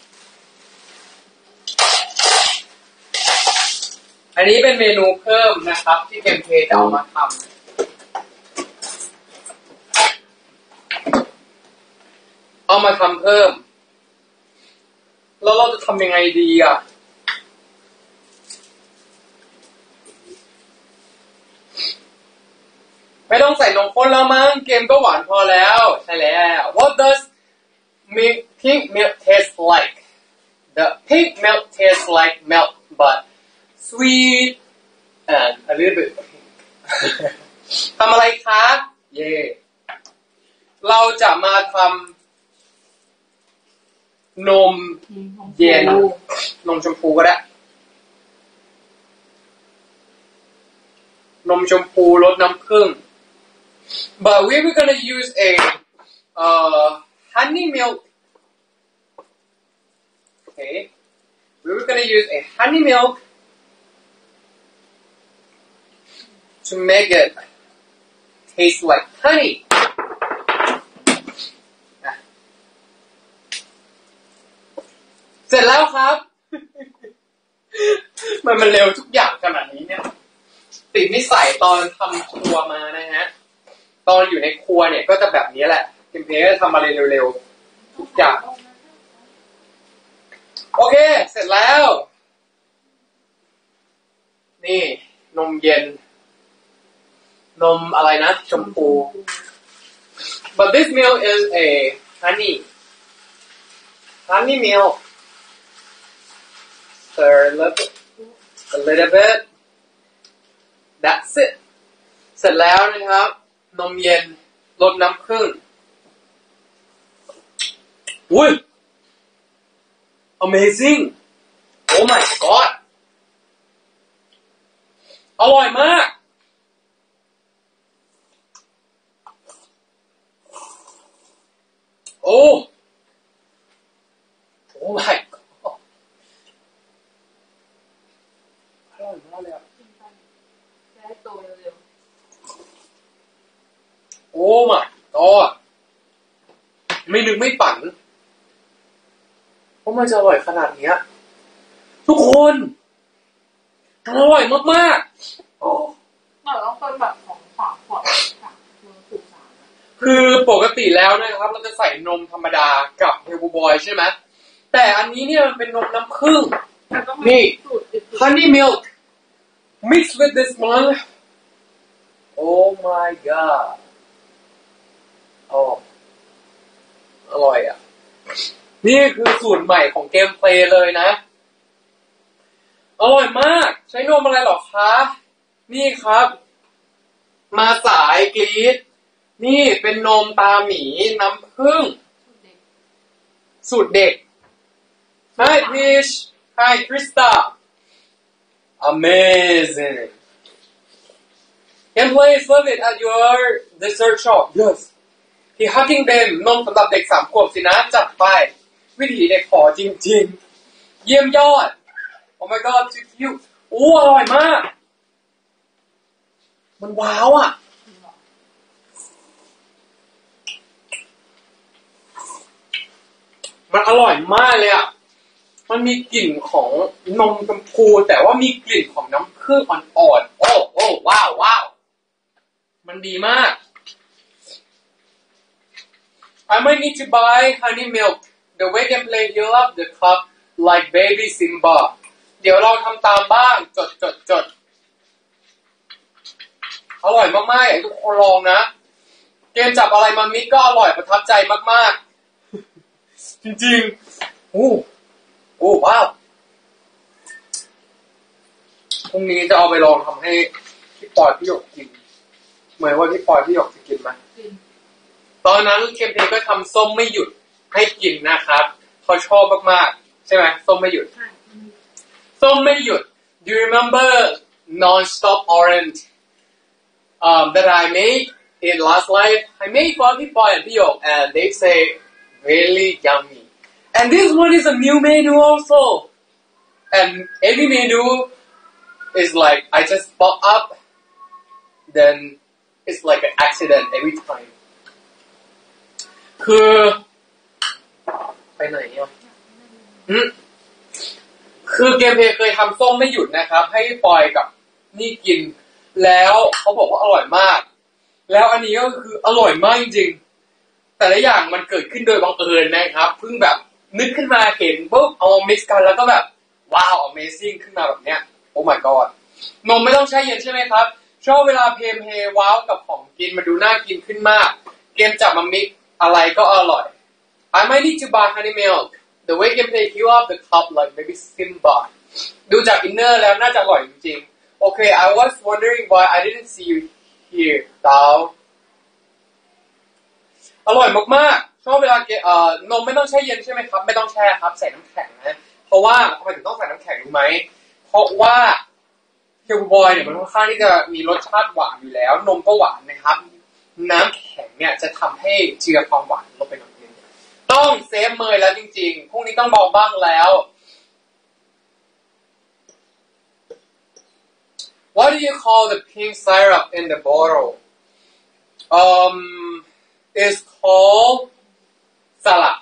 อันนี้เป็นเมนูเพิ่มนะครับที่เกมเพลย์จะเอามาทำเอามาทำเพิ่มแล้วเราจะทำยังไงดีอ่ะไม่ต้องใส่นมข้นแล้วมั้งเกมก็หวานพอแล้วใช่แล้ว What does pink milk taste like? The pink milk tastes like milk but sweet and a little bit pink ทำอะไรคะเย่เราจะมาทำนมเย็นนมชมพูก็ได้นมชมพูรสน้ำผึ้ง but we were gonna use a uh, honey milk okay we were gonna use a honey milk to make it taste like honey เสร็จแล้วครับ มันมันเร็วทุกอย่างขนาดนี้เนี่ยติดนิสัยตอนทำครัวมานะฮะตอนอยู่ในครัวเนี่ยก็จะแบบนี้แหละเกมเพลย์ก็ทำอะไรเร็วๆทุกอย่างโอเคเสร็จแล้วนี่นมเย็นนมอะไรนะชมพู but this milk is a honey honey milk so a little, a little bit that's it เสร็จแล้วนะครับนมเย็นรสน้ำผึ้งอุ้ย amazing oh my god อร่อยมากโอ้โอ้ my god อร่อยมากเลยอ่ะโอ้ my god ไม่นึกไม่ฝันว่ามันจะอร่อยขนาดนี้ทุกคนมันอร่อยมากๆโอ้เราต้องเป็นแบบของฝากขวดค่ะมือถือสารคือปกติแล้วนะครับเราจะใส่นมธรรมดากับเฮลบูบอยใช่ไหมแต่อันนี้เนี่ยมันเป็นนมน้ำผึ้งนี่ honey milk mixed with this one oh my god โอ้อร่อยอ่ะนี่คือสูตรใหม่ของเกมเพลย์เลยนะอร่อยมากใช้นมอะไรหรอคะนี่ครับมาสายกรีดนี่เป็นนมตาหมีน้ำผึ้งสูตรเด็ก Hi Fish Hi Krista Amazing Can please love it at your dessert shop Yes ที่ Hugging Them นมสำหรับเด็กสามขวบสินะจัดไปวิถีเด็กขอจริงๆเยี่ยมยอด Oh my god too cute โอ้อร่อยมากมันว้าวอ่ะมันอร่อยมากเลยอ่ะมันมีกลิ่นของนมชมพูแต่ว่ามีกลิ่นของน้ำผึ้งอ่อนๆโอ้โอ้ว้าวว้าวมันดีมาก I might need to buy honey milk the way they play heal up the cup like baby Simba เดี๋ยวลองทำตามบ้างจดจดจดอร่อยมากๆอยากให้ทุกคนลองนะเกมจับอะไรมามิกก็อร่อยประทับใจมากๆจริงๆโอ้โอ้ว้าวพรุ่งนี้จะเอาไปลองทำให้พี่ปอยพี่หยกกินเหมือนว่าพี่ปอยพี่หยกจะกินไหมตอนนั้นเกมเพลย์ก็ทำส้มไม่หยุดให้กินนะครับเขาชอบมากๆใช่ไหมส้มไม่หยุดส้มไม่หยุด Do you remember non-stop orange um, that I made in last life? I made forพี่ปอยandพี่หยก and they say really yummy and this one is a new menu also and every menu is like I just pop up then it's like an accident every time คือไปไหนอ่ะอืมคือเกมเพลย์เคยทำส้มไม่หยุดนะครับให้ปอยกับนี่กินแล้วเขาบอกว่าอร่อยมากแล้วอันนี้ก็คืออร่อยมากจริงๆแต่ละอย่างมันเกิดขึ้นโดยบังเอิญนะครับเพิ่งแบบนึกขึ้นมาเห็นปุ๊บเอามา mix กันแล้วก็แบบว้าว amazing ขึ้นมาแบบเนี้ยโอ้ my god นมไม่ต้องแช่เย็นใช่ไหมครับชอบเวลาเพมเพว้าวกับของกินมาดูน่ากินขึ้นมากเกมจับมา mix อะไรก็อร่อย I might need to buy honey milk the way gameplay heal up the cup like baby Simba ดูจากอินเนอร์แล้วน่าจะอร่อยจริงๆ Okay I was wondering why I didn't see you here ดาวอร่อยมากๆชอบเวลาเอ่อนมไม่ต้องแช่เย็นใช่ไหมครับไม่ต้องแช่ครับใส่น้ำแข็งนะเพราะว่าทำไมถึงต้องใส่น้ำแข็งรู้ไหมเพราะว่าเคียวบอยเนี่ยมันค่อนข้างที่จะมีรสชาติหวานอยู่แล้วนมก็หวานนะครับน้ำแข็งเนี่ยจะทำให้เจือความหวานลงไปหน่อยนึงต้องเซฟเมยแล้วจริงๆพรุ่งนี้ต้องเบาบ้างแล้ว What do you call the pink syrup in the bottle? Um, it's called salad.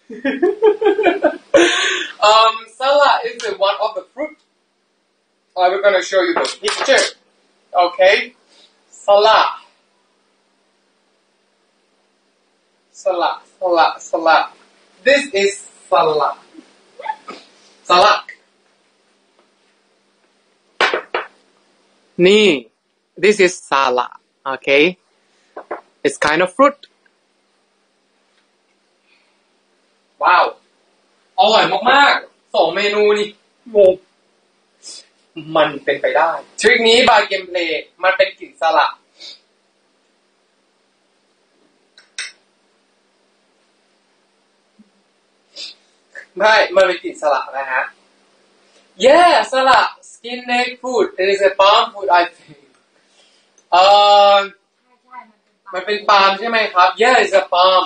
um, salad is the one of the fruit. Uh, we're gonna show you the picture. Okay, salad. Salad, salad, salad. This is salad. Salad. นี่ this is salad. Okay, it's kind of fruit. ว้าวอร่อยมากๆสองเมนูนี่งงมันเป็นไปได้ทริคนี้บายเกมเพลย์มันเป็นกลิ่นสลัดไม่มันเป็นกลิ่นสลัดนะฮะ yeah สลัด skin neck food it is a palm food I think เอ่อมันเป็นปาล์มใช่ไหมครับ yeah it's a palm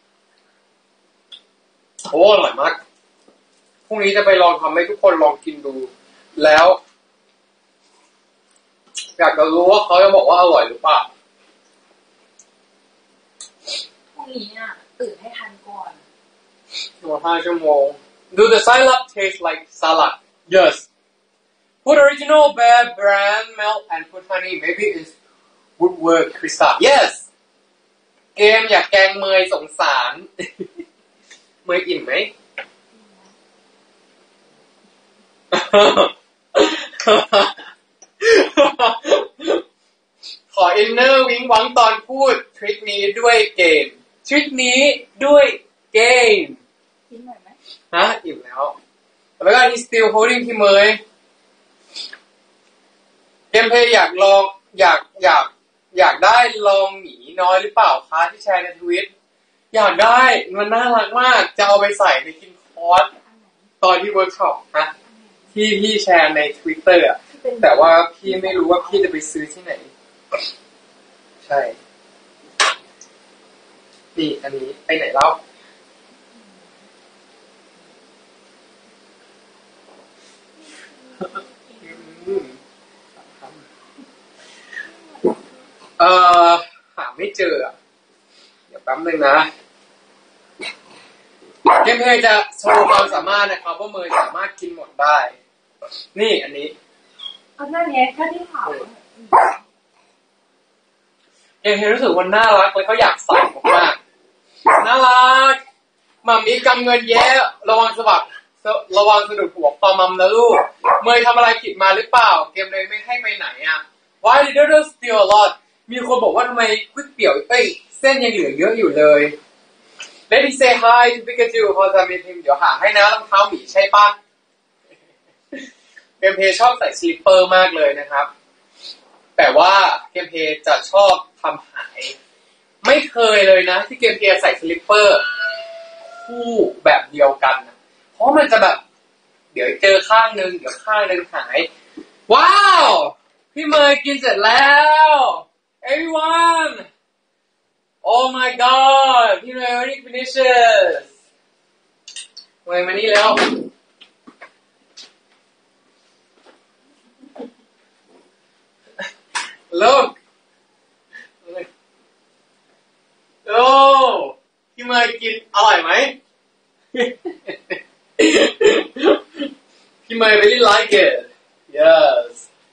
โอ้อร่อยมากพรุ่งนี้จะไปลองทำให้ทุกคนลองกินดูแล้วอยากจะรู้ว่าเขาจะบอกว่าอร่อยหรือเปล่าพรุ่งนี้อ่ะตื่นให้ทันก่อนรอห้าชั่วโมง Do the syrup taste like salad? Yes. Put original Bear Brand milk and put honey. Maybe it's Woodward Crystal. Yes. เกมอยากแกงเมยสงสารเมยอิ่มไหม ขออินเนอร์วิ้งวังตอนพูดทริคนี้ด้วยเกมทริคนี้ด้วยเกมกินหน่อยไหมฮะอิ่มแล้วแล้วก็ he's still holding พี่เมยเกมเพย์อยากลองอยากอยากอยากได้ลองหมีน้อยหรือเปล่าคะที่แชร์ในทวิตอยากได้มันน่ารักมากจะเอาไปใส่ในกินคอร์สตอนที่เวิร์กช็อปฮะที่พี่แชร์ใน Twitter อ่ะแต่ว่าพี่ไม่รู้ว่าพี่จะไปซื้อที่ไหนใช่นี่อันนี้ไปไหนเล่าเอ่อหาไม่เจออ่ะเดี๋ยวแป๊บนึงนะเกมเพย์จะโชว์ความสามารถนะครับว่าเมย์สามารถกินหมดได้นี่อันนี้อันนั้นเนี่ยแค่ที่ถามเกมเพย์รู้สึกว่าน่ารักเลยเขาอยากใส่มากๆน่ารัมัมมี่กำเงินแย่ระวังสวัสดิ์ระวังสะดุดหัวปอมัมนะลูกเมย์ทำอะไรผิดมาหรือเปล่าเกมเลยไม่ให้ไปไหนอ่ะ Why did you steal a lot มีคนบอกว่าทำไมก๋วยเตี๋ยวเอ้ยเส้นยังเหลือเยอะอยู่เลย Let me say hi to Pikachu พอจะมีพิมพ์เดี๋ยวหาให้นะรองเท้าหมีใช่ปะเกมเพย์ชอบใส่สลิปเปอร์มากเลยนะครับแต่ว่าเกมเพย์จะชอบทำหายไม่เคยเลยนะที่เกมเพย์ใส่สลิปเปอร์คู่แบบเดียวกันเพราะมันจะแบบเดี๋ยวเจอข้างนึงเดี๋ยวข้างนึงหายว้าวพี่เมย์กินเสร็จแล้ว everyone oh my god พี่เมย์ already finishes เมย์มานี่แล้วlook โอ้พี่เมย์กินอร่อยไหมพี่เมย์ really like it yes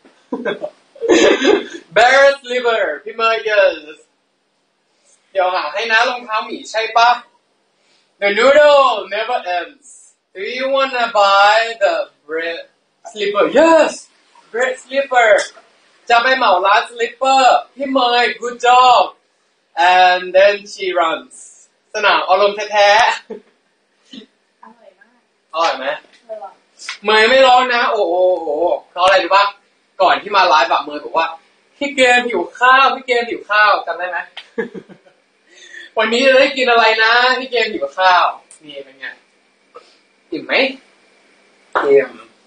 Barrett's liver พี่เมย์ yes เดี๋ยวหาให้นะรองเท้าหมีใช่ปะ The noodle never ends Do you wanna buy the bread slipper yes bread slipper จะไปเหมาร้าน slipper พี่เมย์ good job and then she runs สนามอารมณ์แท้ๆอร่อยมากอร่อยไหมเมย์ไม่ร้องนะโอ้โหเพราะอะไรรู้ปะก่อนที่มาไลฟ์แบบเมย์บอกว่าพี่เกมหิวข้าวพี่เกมหิวข้าวจำได้ไหม วันนี้จะได้กินอะไรนะพี่เกมหิวข้าวนี่เป็นไงอิ่มไหมเกม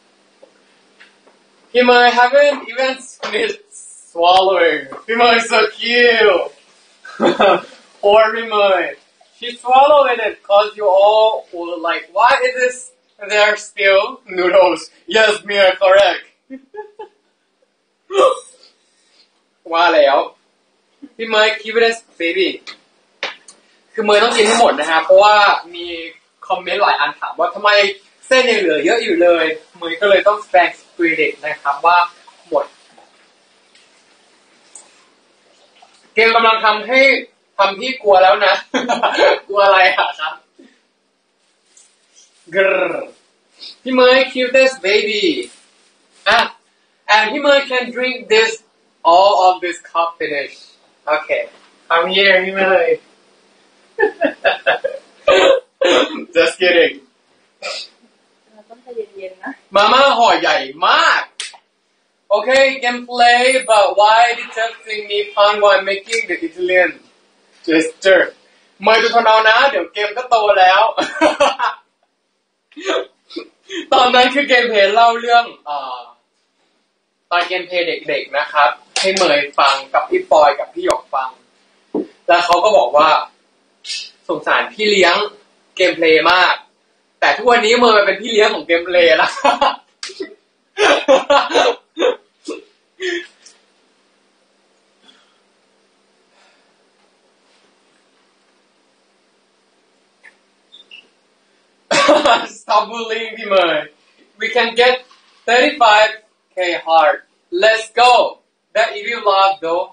พี่เมย์ haven't even finished swallowing พี่เมย์ so cute poor พี่เมย์ she swallowed it cause you all were like why is this there still noodles yes Mia correct ว่าแล้วพี่เมย์ keep it as baby คือเมย์ต้องกินให้หมดนะฮะเพราะว่ามีคอมเมนต์หลายอันถามว่าทำไมเส้นยังเหลือเยอะอยู่เลยเมย์ก็เลยต้องแสดงสปิริตนะครับว่าหมดเกมกำลังทำให้ทำพี่กลัวแล้วนะ กลัวอะไรอะครับกรพี่เมย์ cutest baby อ่ะ and พี่เมย์ can drink this all of this cup finish okay I'm here พี่เมย์ just kidding เราต้องใจเย็นๆนะมาม่าห่อใหญ่มาก okay can play but why did you sing me fun while making the Italian gesture เมย์ดูทนเอานะเดี๋ยวเกมก็โตแล้ว ตอนนั้นคือเกมเพลย์เล่าเรื่องอ่าตอนเกมเพลย์เด็กๆนะครับให้เมย์ฟังกับพี่ปอยกับพี่หยกฟังแล้วเขาก็บอกว่าสงสารพี่เลี้ยงเกมเพลย์มากแต่ทุกวันนี้เมย์เป็นพี่เลี้ยงของเกมเพลย์แล้ว Stop bullying พี่เมย์ We can get thirty-five k heart Let's go That if you love though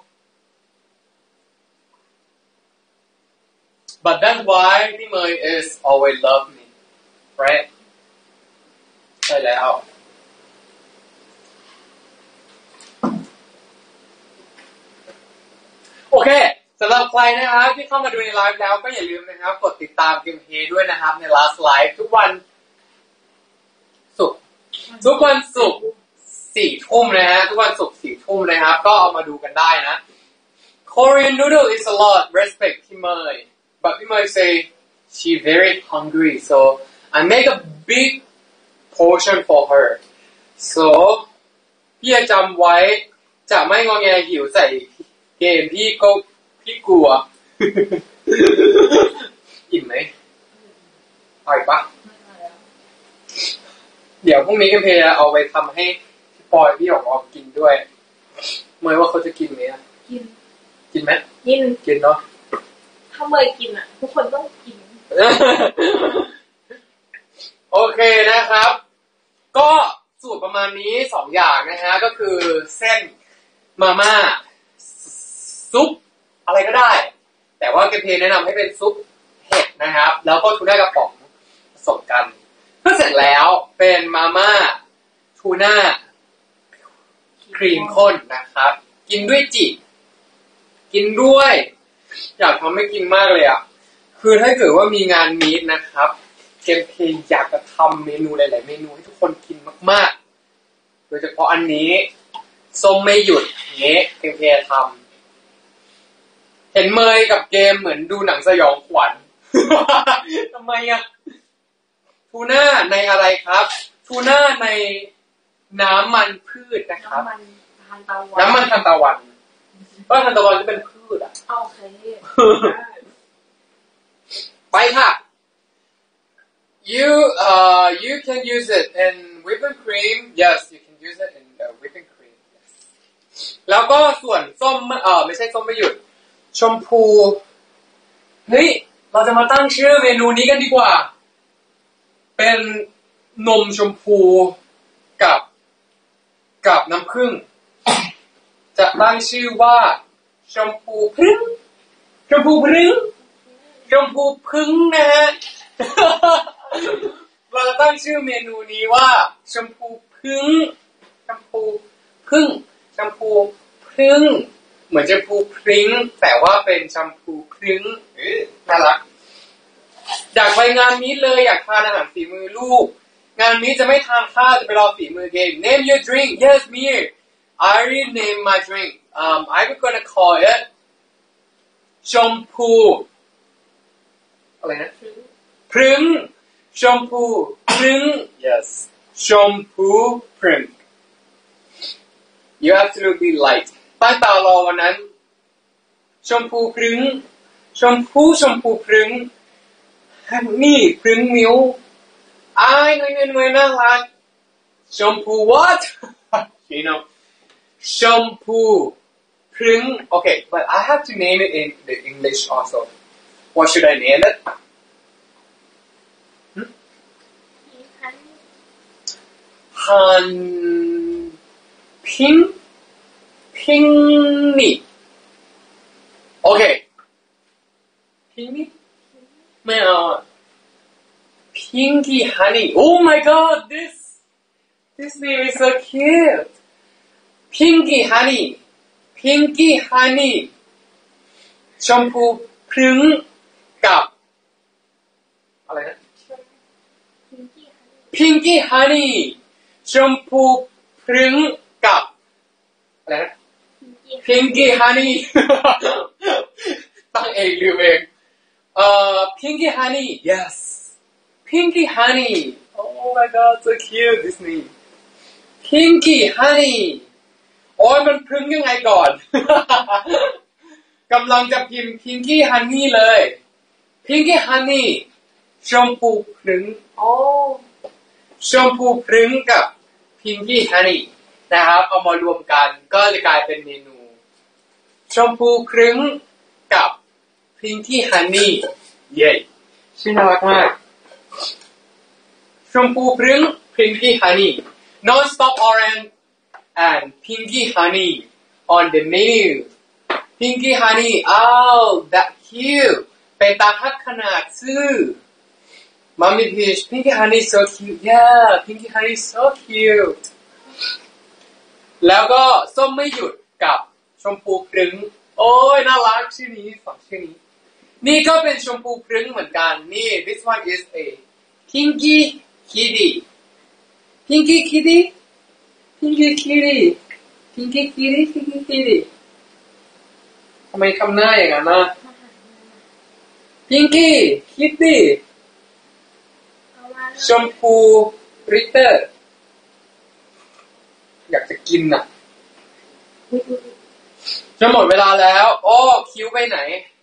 But that's why พี่เมย์ is always love me right ใช่แล้วโอเคสำหรับใครนะครับที่เข้ามาดูในไลฟ์แล้วก็อย่าลืมนะครับกดติดตามเกมเพย์ด้วยนะครับใน last live ทุกวันศุกร์ทุกวันศุกร์สี่ทุ่มนะฮะทุกวันศุกร์สี่ทุ่มนะครับก็เอามาดูกันได้นะ Korean noodle is a lot respect พี่เมย์ but พี่เมย์ say she very hungry so I make a big portion for her so พี่จะจำไว้จะไม่งอแงหิวใส่เกมพี่ก็พี่กลัว อิ่มไหมอร่อยปะเดี๋ยวพรุ่งนี้เกมเพลย์เอาไปทำให้พี่ปอยพี่ออกออกกินด้วยเมย์ว่าเขาจะกินไหมอ่ะกินกินไหมกินกินเนาะถ้าเมย์กินอ่ะทุกคนต้องกินโอเคนะครับก็สูตรประมาณนี้สองอย่างนะฮะก็คือเส้นมาม่าซุปอะไรก็ได้แต่ว่าเกมเพลย์แนะนำให้เป็นซุปเห็ดนะครับแล้วก็ทูน่ากระป๋องผสมกันก็เสร็จแล้วเป็นมาม่าทูน่าครีมข้นนะครับกินด้วยจิกินด้วยอยากทำให้กินมากเลยอ่ะคือถ้าเกิดว่ามีงานมีตนะครับเกมเพย์อยากจะทำเมนูหลายๆเมนูให้ทุกคนกินมากๆโดยเฉพาะอันนี้ส้มไม่หยุดเงี้ยเกมเพย์ทำเห็นเมยกับเกมเหมือนดูหนังสยองขวัญ ทำไมอ่ะทูน่าในอะไรครับทูน่าในน้ำมันพืชนะครับน้ำมันทานตะวันน้ำมันทานตะวันก็ทานตะวันจะเป็นพืชอ่ะโอเคไปค่ะ you uh you can use it in whipping cream yes you can use it in the whipping cream yes. แล้วก็ส่วนส้มเออไม่ใช่ส้มไม่หยุดชมพูเฮ้ยเราจะมาตั้งชื่อเมนูนี้กันดีกว่าเป็นนมชมพูกับกับน้ำผึ้งจะตั้งชื่อว่าชมพูพึ่งชมพูพึ่งชมพูพึ่งนะฮะ เราจะตั้งชื่อเมนูนี้ว่าชมพูพึ่งชมพูพึ่งชมพูพึ่งเหมือนชมพูพริ้งแต่ว่าเป็นชมพูพริ้งน่ารักอยากไปงานนี้เลยอยากทานอาหารฝีมือลูกงานนี้จะไม่ทานข้าวจะไปรอฝีมือเกม Name your drink yes me I already named my drink um I'm gonna call it ชมพูอะไรนะพรึ้งชมพูพรึ้ง yes ชมพูพรึ้ง you absolutely light ตั้งตารอวันนั้นชมพูพรึ้งชมพูชมพูพรึ้งนี่พรึ้งมิ้วอ้ายน้อยน้อยน่ารักชมพู what you know ชมพูพรึ้ง okay but I have to name it in the English also what should I name it hmm? Han Ping Ping Me okay Ping Me ไม่เอา Pinky Honey oh my god this this name is so cute Pinky Honey Pinky Honey ชมพูพรึ้งกับอะไรนะ Pinky Honey ชมพูพรึ้งกับอะไรนะ Pinky Honey ตั้งเองลืมเองเอ่อ Pinky Honey yes Pinky Honey oh my god so cute this name Pinky Honey โอ้ยมันพรึ้งยังไงก่อน กำลังจะพิมพ์ Pinky Honey เลย Pinky Honey ชมพูพรึ้งโอ้ชมพูพรึ้งกับ Pinky Honey นะครับเอามารวมกันก็จะกลายเป็นเมนูชมพูพรึ้งกับ Pinky Honey เย้ชื่อน่ารักมากชมพูพรึ้ง Pinky Honey Non-stop orange and Pinky Honey on the menu Pinky Honey oh that cute เป็นตาทักขนาดซื่อ Mommy Peach Pinky Honey so cute yeah Pinky Honey so cute แล้วก็ส้มไม่หยุดกับชมพูพรึ้งโอ้ยน่ารักชื่อนี้สองชื่อนี้นี่ก็เป็นชมพูพรึ้งเหมือนกันนี่ this one is a Pinky Kitty Pinky Kitty Pinky Kitty Pinky Kitty Pinky Kitty ทำไมทำหน้าอย่างนั้นนะ Pinky Kitty ชมพูริตเตอร์อยากจะกินอ่ะจะหมดเวลาแล้วโอ้คิ้วไปไหน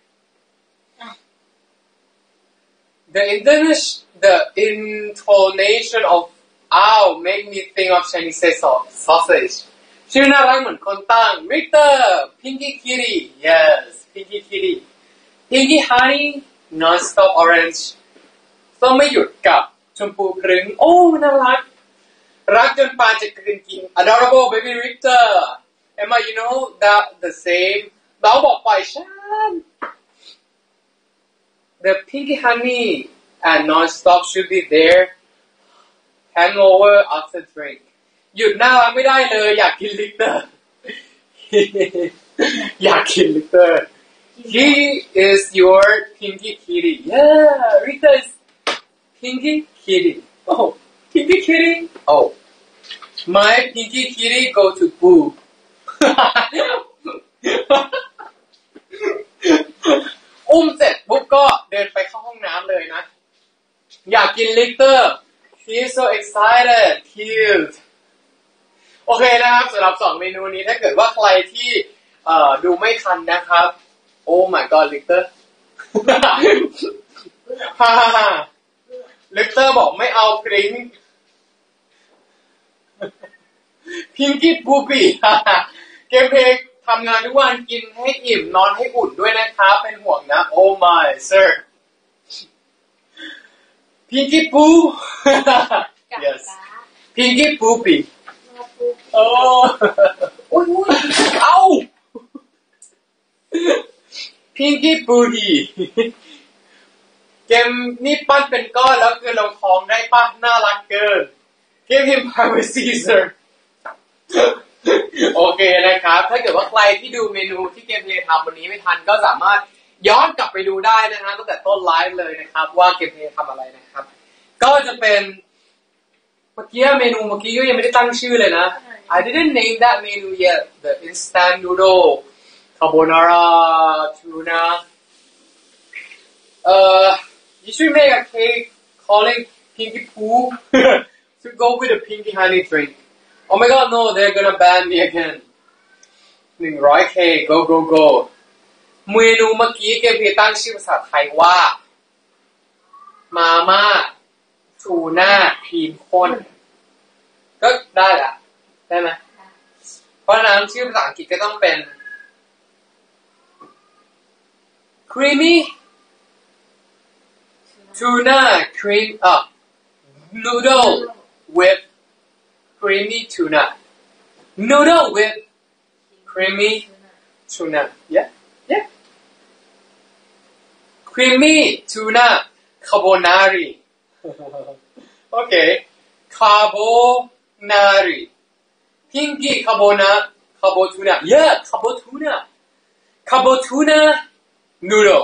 The English the intonation of ow make me think of Chinese sausage ชื่อน่ารักเหมือนคนตั้ง Victor Pinky Kitty yes Pinky Kitty Pinky Honey Non-stop orange ต้องไม่หยุดกับชมพูพรึ้งโอ้น่ารักรักจนปานจะกลืนกิน Adorable baby Victor Emma you know that the same เราบอกปล่อยฉัน the pinky honey and non-stop should be there hangover after drink หยุดน่ารักไม่ได้เลยอยากกินลิกเตอร์ อยากกินลิกเตอร์ he is your pinky kitty yeah Rita is pinky kitty oh pinky kitty oh my pinky kitty go to poo อุ้มเสร็จปุ๊บก็เดินไปเข้าห้องน้ำเลยนะอยากกินลิกเตอร์ he's so excited cute โอเคนะครับสำหรับสองเมนูนี้ถ้าเกิดว่าใครที่เอ่อดูไม่ทันนะครับโอ้ my god ลิกเตอร์ ฮ่าฮ่าฮ่าลิกเตอร์บอกไม่เอาพริ้งพิงกี้ปูปี้เกมเพลย์ทำงานทุกวันกินให้อิ่มนอนให้อุ่นด้วยนะครับเป็นห่วงนะโอ้ my sir พิงกี้ปู yes พิงกี้ปูปี้โอ้โอ้ยเอ้าพิงกี้ปูปี้เกมนี่ปั้นเป็นก้อนแล้วคือลงท้องได้ป่ะน่ารักเกิน give him privacy sir โอเคนะครับถ้าเกิดว่าใครที่ดูเมนูที่เกมเพลย์ทำวันนี้ไม่ทันก็สามารถย้อนกลับไปดูได้นะฮะตั้งแต่ต้นไลฟ์เลยนะครับว่าเกมเพลย์ทำอะไรนะครับก็จะเป็นเมื่อกี้เมนูเมื่อกี้ก็ยังไม่ได้ตั้งชื่อเลยนะ I didn't name that menu yet the instant noodle carbonara tuna uh you should make a cake calling Pinky Poo to go with the Pinky Honey drink oh my god no they're gonna ban me again หนึ่งร้อยเค go go go เมนูเมื่อกี้เกมเพลย์ตั้งชื่อภาษาไทยว่ามาม่าทูน่าครีมข้นก็ได้ละได้ไหมเพราะนั้นชื่อภาษาอังกฤษก็ต้องเป็น creamy tuna cream uh noodle with creamy tuna noodle with creamy tuna yeah yeah creamy tuna carbonara okay carbonara pinky carbonara carbotuna yeah carbotuna carbotuna noodle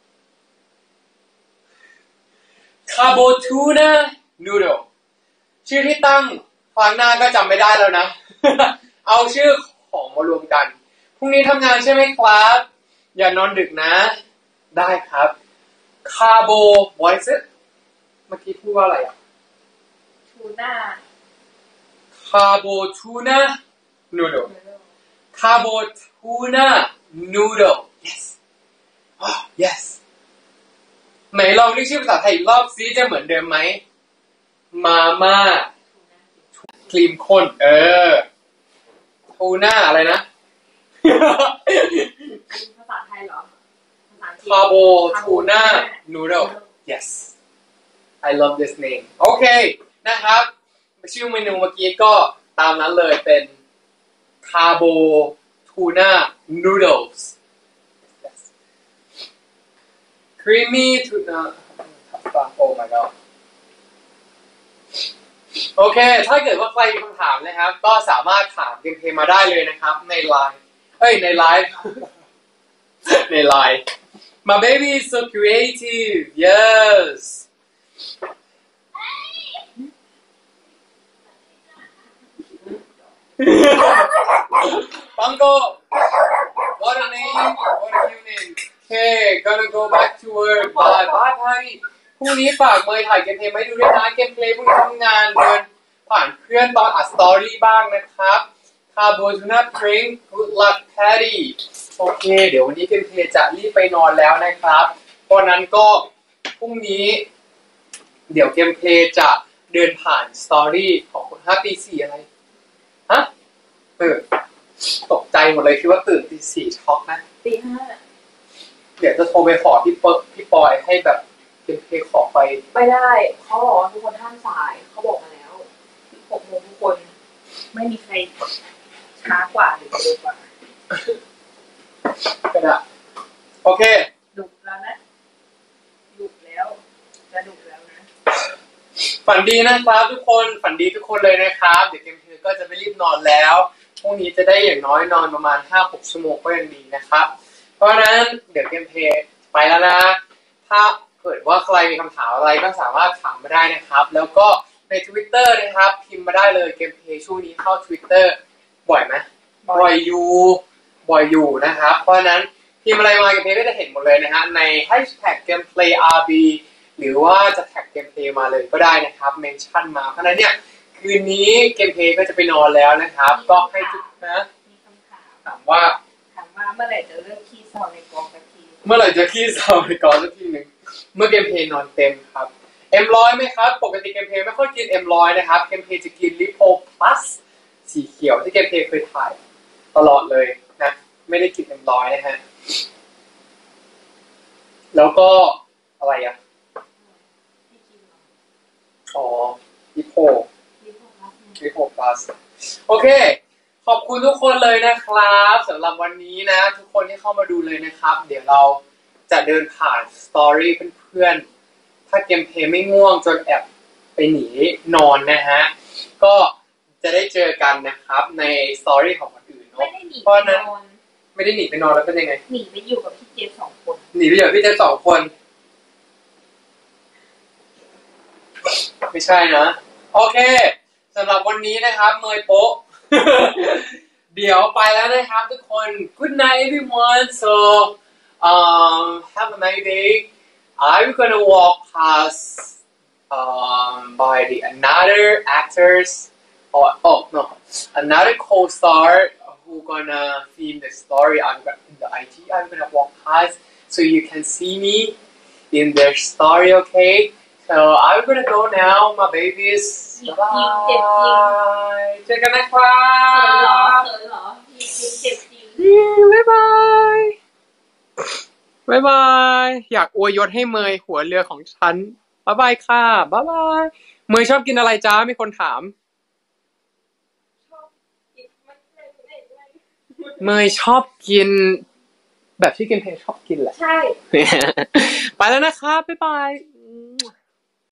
carbotuna noodle ชื่อที่ตั้งครั้งหน้าก็จำไม่ได้แล้วนะ เอาชื่อของมารวมกันพรุ่งนี้ทำงานใช่ไหมครับอย่านอนดึกนะได้ครับ carbo what is it เมื่อกี้พูดว่าอะไรอ่ะ tuna carbotuna noodle carbotuna noodle yes oh yes ไหนลองเรียกชื่อภาษาไทยอีกรอบซิจะเหมือนเดิมไหมมาม่าครีมข้นเออทูน่าอะไรนะภาษาไทยเหรอภาษาอังกฤษ Carbo Tuna Noodle yes I love this name โอเคนะครับชื่อเมนูเมื่อกี้ก็ตามนั้นเลยเป็น Carbo Tuna Noodles yes creamy tuna oh my god โอเคถ้าเกิดว่าใครมีคำถามนะครับก็สามารถถามเกมเพลย์มาได้เลยนะครับในไลน์เอ้ยในไลฟ์ ในไลน์ My baby is so creative yes Pango what a name what a cute name okay gonna go back to work bye bye partyพรุ่งนี้ฝากเมย์ถ่ายเกมเพลย์มาให้ดูด้วยนะเกมเพลย์พรุ่งนี้ทำงานเดินผ่านเพื่อนตอนอัดสตอรี่บ้างนะครับคาร์โบทูน่าพริ้งกูดลักแพดดี้โอเคเดี๋ยววันนี้เกมเพลย์จะรีบไปนอนแล้วนะครับเพราะนั้นก็พรุ่งนี้เดี๋ยวเกมเพลย์จะเดินผ่านสตอรี่ของคนห้าตีสี่อะไรฮะเออตกใจหมดเลยคิดว่าตื่นตีสี่ช็อกนะตีห้าเดี๋ยวจะโทรไปขอพี่เปิ๊กพี่ปอยให้แบบเกมเพลย์ขอไปไม่ได้เขาบอกทุกคนห้ามสายเขาบอกมาแล้วหกโมงทุกคนไม่มีใครช้ากว่าหรือเร็วกว่าก็ได้โอเคดุแล้วนะฝันดีนะครับทุกคนฝันดีทุกคนเลยนะครับเดี๋ยวเกมเพลย์ก็จะไปรีบนอนแล้วพรุ่งนี้จะได้อย่างน้อยนอนประมาณ ห้าหก ชั่วโมงก็ยังดีนะครับเพราะฉะนั้นเดี๋ยวเกมเพลย์ไปแล้วนะถ้าเกิดว่าใครมีคำถามอะไรก็สามารถถามมาได้นะครับแล้วก็ใน Twitter นะครับพิมพ์มาได้เลยเกมเพลย์ช่วงนี้เข้า Twitter บ่อยไหมบ่อยอยู่บ่อยอยู่นะครับเพราะฉะนั้นพิมพ์อะไรมาเกมเพลย์ก็จะเห็นหมดเลยนะฮะใน แฮชแท็ก เกมเพลย์ อาร์ บี หรือว่าจะแท็กเกมเพลย์มาเลยก็ได้นะครับเมนชั่นมาเพราะฉะนั้นเนี่ยคืนนี้เกมเพลย์ก็จะไปนอนแล้วนะครับก็ให้ทุกนะมีคำถามถามว่าถามว่าเมื่อไหร่จะเลิกขี้เศร้าในกองสักทีเมื่อไหร่จะขี้เศร้าในกองสักทีหนึ่งเมื่อเกมเพลย์นอนเต็มครับเอ็มร้อยไหมครับปกติเกมเพลย์ไม่ค่อยกินเอ็มร้อยนะครับเกมเพลย์จะกินลิโพพลัสสีเขียวที่เกมเพลย์เคยถ่ายตลอดเลยนะไม่ได้กินเอ็มร้อยนะฮะแล้วก็อะไรอ่ะอ๋อลิโพลิโพพลัสโอเคขอบคุณทุกคนเลยนะครับสำหรับวันนี้นะทุกคนที่เข้ามาดูเลยนะครับเดี๋ยวเราจะเดินผ่านสตอรี่เพื่อนๆถ้าเกมเพลย์ไม่ง่วงจนแอบไปหนีนอนนะฮะก็จะได้เจอกันนะครับในสตอรี่ของคนอื่นเนาะเพราะนั้นไม่ได้หนีไปนอนแล้วเป็นยังไงหนีไปอยู่กับพี่เจฟสองคนหนีไปอยู่กับพี่เจฟสองคนไม่ใช่นะโอเคสำหรับวันนี้นะครับเมยโป๊ะ เดี๋ยวไปแล้วนะครับทุกคน Good night everyone so um have a nice day I'm gonna walk past um by the another actors or oh no another co-star who gonna film the story I'm gonna in the I G I'm gonna walk past so you can see me in their story okay so I'm gonna go now my babies bye bye เจอกันนะครับเจอเหรอเจ็บจริงบ๊ายบายบ๊ายบายอยากอวยยศให้เมยหัวเรือของฉันบ๊ายบายค่ะบ๊ายบายเมยชอบกินอะไรจ้ามีคนถามเมยชอบกินแบบที่กินเพลงชอบกินแหละใช่ไปแล้วนะครับบ๊ายบาย